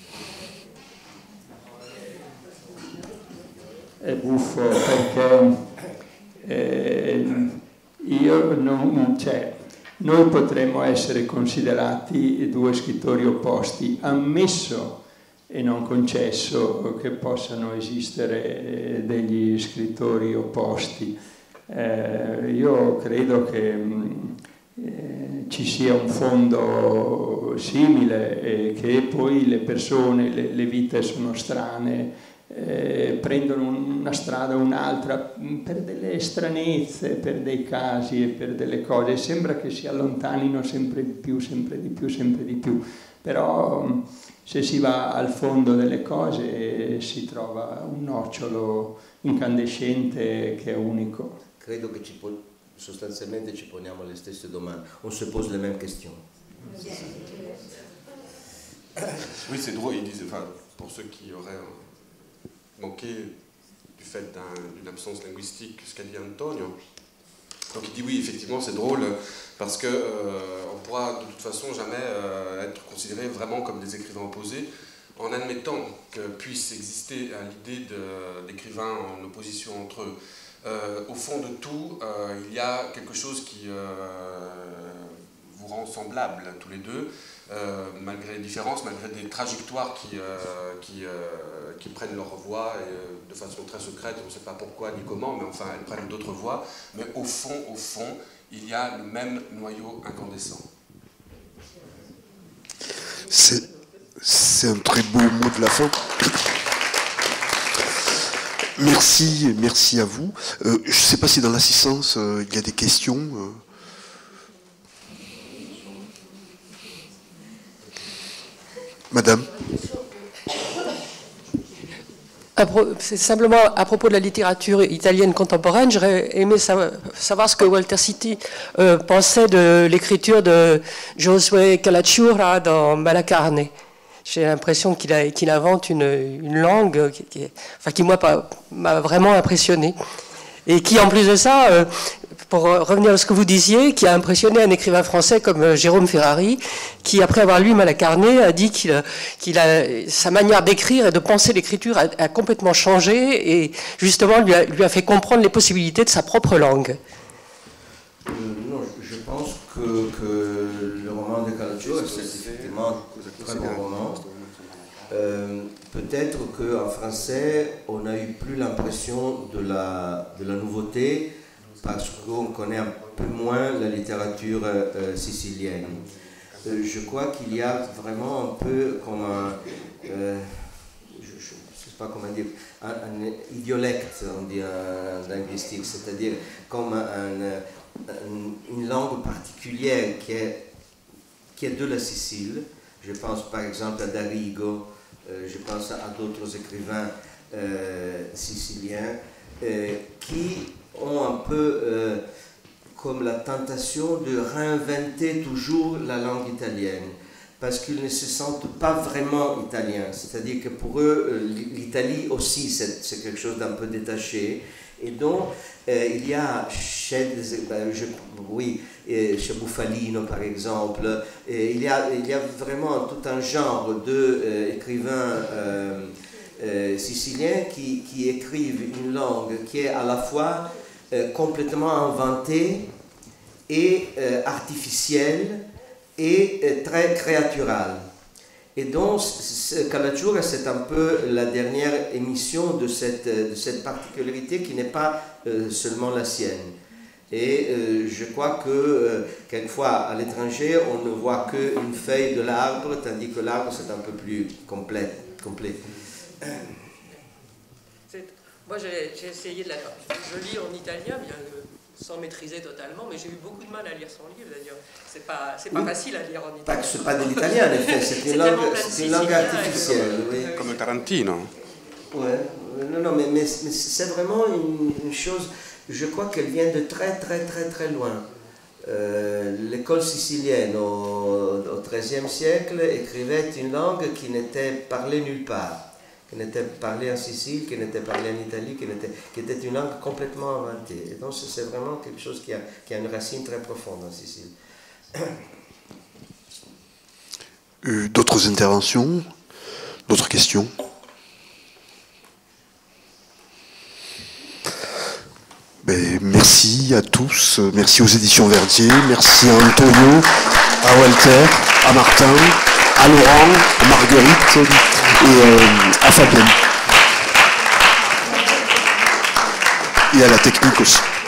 È buffo perché eh, io non, cioè, noi potremmo essere considerati due scrittori opposti, ammesso e non concesso che possano esistere degli scrittori opposti. Eh, io credo che eh, ci sia un fondo simile e che poi le persone, le, le vite sono strane, eh, prendono una strada o un'altra per delle stranezze, per dei casi e per delle cose. Sembra che si allontanino sempre di più, sempre di più, sempre di più. Però se si va al fondo delle cose si trova un nocciolo incandescente che è unico. Credo che ci po- sostanzialmente ci poniamo le stesse domande, on se pose les mêmes questions. Oui, c'est drôle, ils disent, enfin, pour ceux qui auraient manqué du fait d'une absence linguistique, ce qu'a dit Antonio. Donc il dit oui, effectivement, c'est drôle parce qu'on euh, ne pourra de toute façon jamais euh, être considérés vraiment comme des écrivains opposés en admettant que puisse exister l'idée d'écrivains en opposition entre eux. Euh, au fond de tout, euh, il y a quelque chose qui euh, vous rend semblables tous les deux, euh, malgré les différences, malgré des trajectoires qui, euh, qui, euh, qui prennent leur voie et, euh, de façon très secrète, on ne sait pas pourquoi ni comment, mais enfin elles prennent d'autres voies. Mais au fond, au fond, il y a le même noyau incandescent. C'est un très beau mot de la fin. Merci, merci à vous. Euh, je ne sais pas si dans l'assistance, euh, il y a des questions. Euh. Madame. C'est simplement à propos de la littérature italienne contemporaine, j'aurais aimé savoir ce que Walter Citti euh, pensait de l'écriture de Josué Calacciura dans Malacarne. J'ai l'impression qu'il qu'il invente une, une langue qui, qui, enfin, qui moi, m'a vraiment impressionné. Et qui, en plus de ça, euh, pour revenir à ce que vous disiez, qui a impressionné un écrivain français comme euh, Jérôme Ferrari, qui, après avoir lu Malacarne, a dit qu'il qu'il a sa manière d'écrire et de penser l'écriture a, a complètement changé et justement lui a, lui a fait comprendre les possibilités de sa propre langue. Euh, non, je pense que, que le roman de Calacciura, c'est effectivement un très bon roman. Euh, Peut-être qu'en français, on n'a eu plus l'impression de la, de la nouveauté parce qu'on connaît un peu moins la littérature euh, sicilienne. Euh, je crois qu'il y a vraiment un peu comme un, euh, je ne sais pas comment dire, un, un idiolecte, on dit en linguistique, c'est-à-dire comme un, un, une langue particulière qui est, qui est de la Sicile. Je pense par exemple à Darigo. Euh, je pense à, à d'autres écrivains euh, siciliens euh, qui ont un peu euh, comme la tentation de réinventer toujours la langue italienne parce qu'ils ne se sentent pas vraiment italiens. C'est-à-dire que pour eux, l'Italie aussi, c'est quelque chose d'un peu détaché. Et donc, euh, il y a chez, ben, je, oui, chez Bufalino, par exemple, il y, a, il y a vraiment tout un genre d'écrivains euh, euh, siciliens qui, qui écrivent une langue qui est à la fois euh, complètement inventée et euh, artificielle et euh, très créaturale. Et donc, Calacciura, c'est un peu la dernière émission de cette, de cette particularité qui n'est pas euh, seulement la sienne. Et euh, je crois que euh, quelquefois à l'étranger, on ne voit qu'une feuille de l'arbre, tandis que l'arbre c'est un peu plus complet. complet. Moi j'ai essayé de la... Je lis en italien, bien, euh, sans maîtriser totalement, mais j'ai eu beaucoup de mal à lire son livre d'ailleurs. C'est pas, c'est pas oui. facile à lire en italien. Ce n'est pas de l'italien en effet, c'est une, langue, une langue artificielle. Oui. Comme Tarantino. Ouais. Non, non, mais, mais, mais c'est vraiment une, une chose, je crois qu'elle vient de très très très très loin. Euh, l'école sicilienne au treizième siècle écrivait une langue qui n'était parlée nulle part, qui n'était parlée en Sicile, qui n'était parlée en Italie, qui, n'était, qui était une langue complètement inventée. Et donc c'est vraiment quelque chose qui a, qui a une racine très profonde en Sicile. Euh, d'autres interventions? D'autres questions? Ben, merci à tous, merci aux éditions Verdier, merci à Antonio, à Walter, à Martin, à Laurent, à Marguerite et euh, à Fabienne. Et à la technique aussi.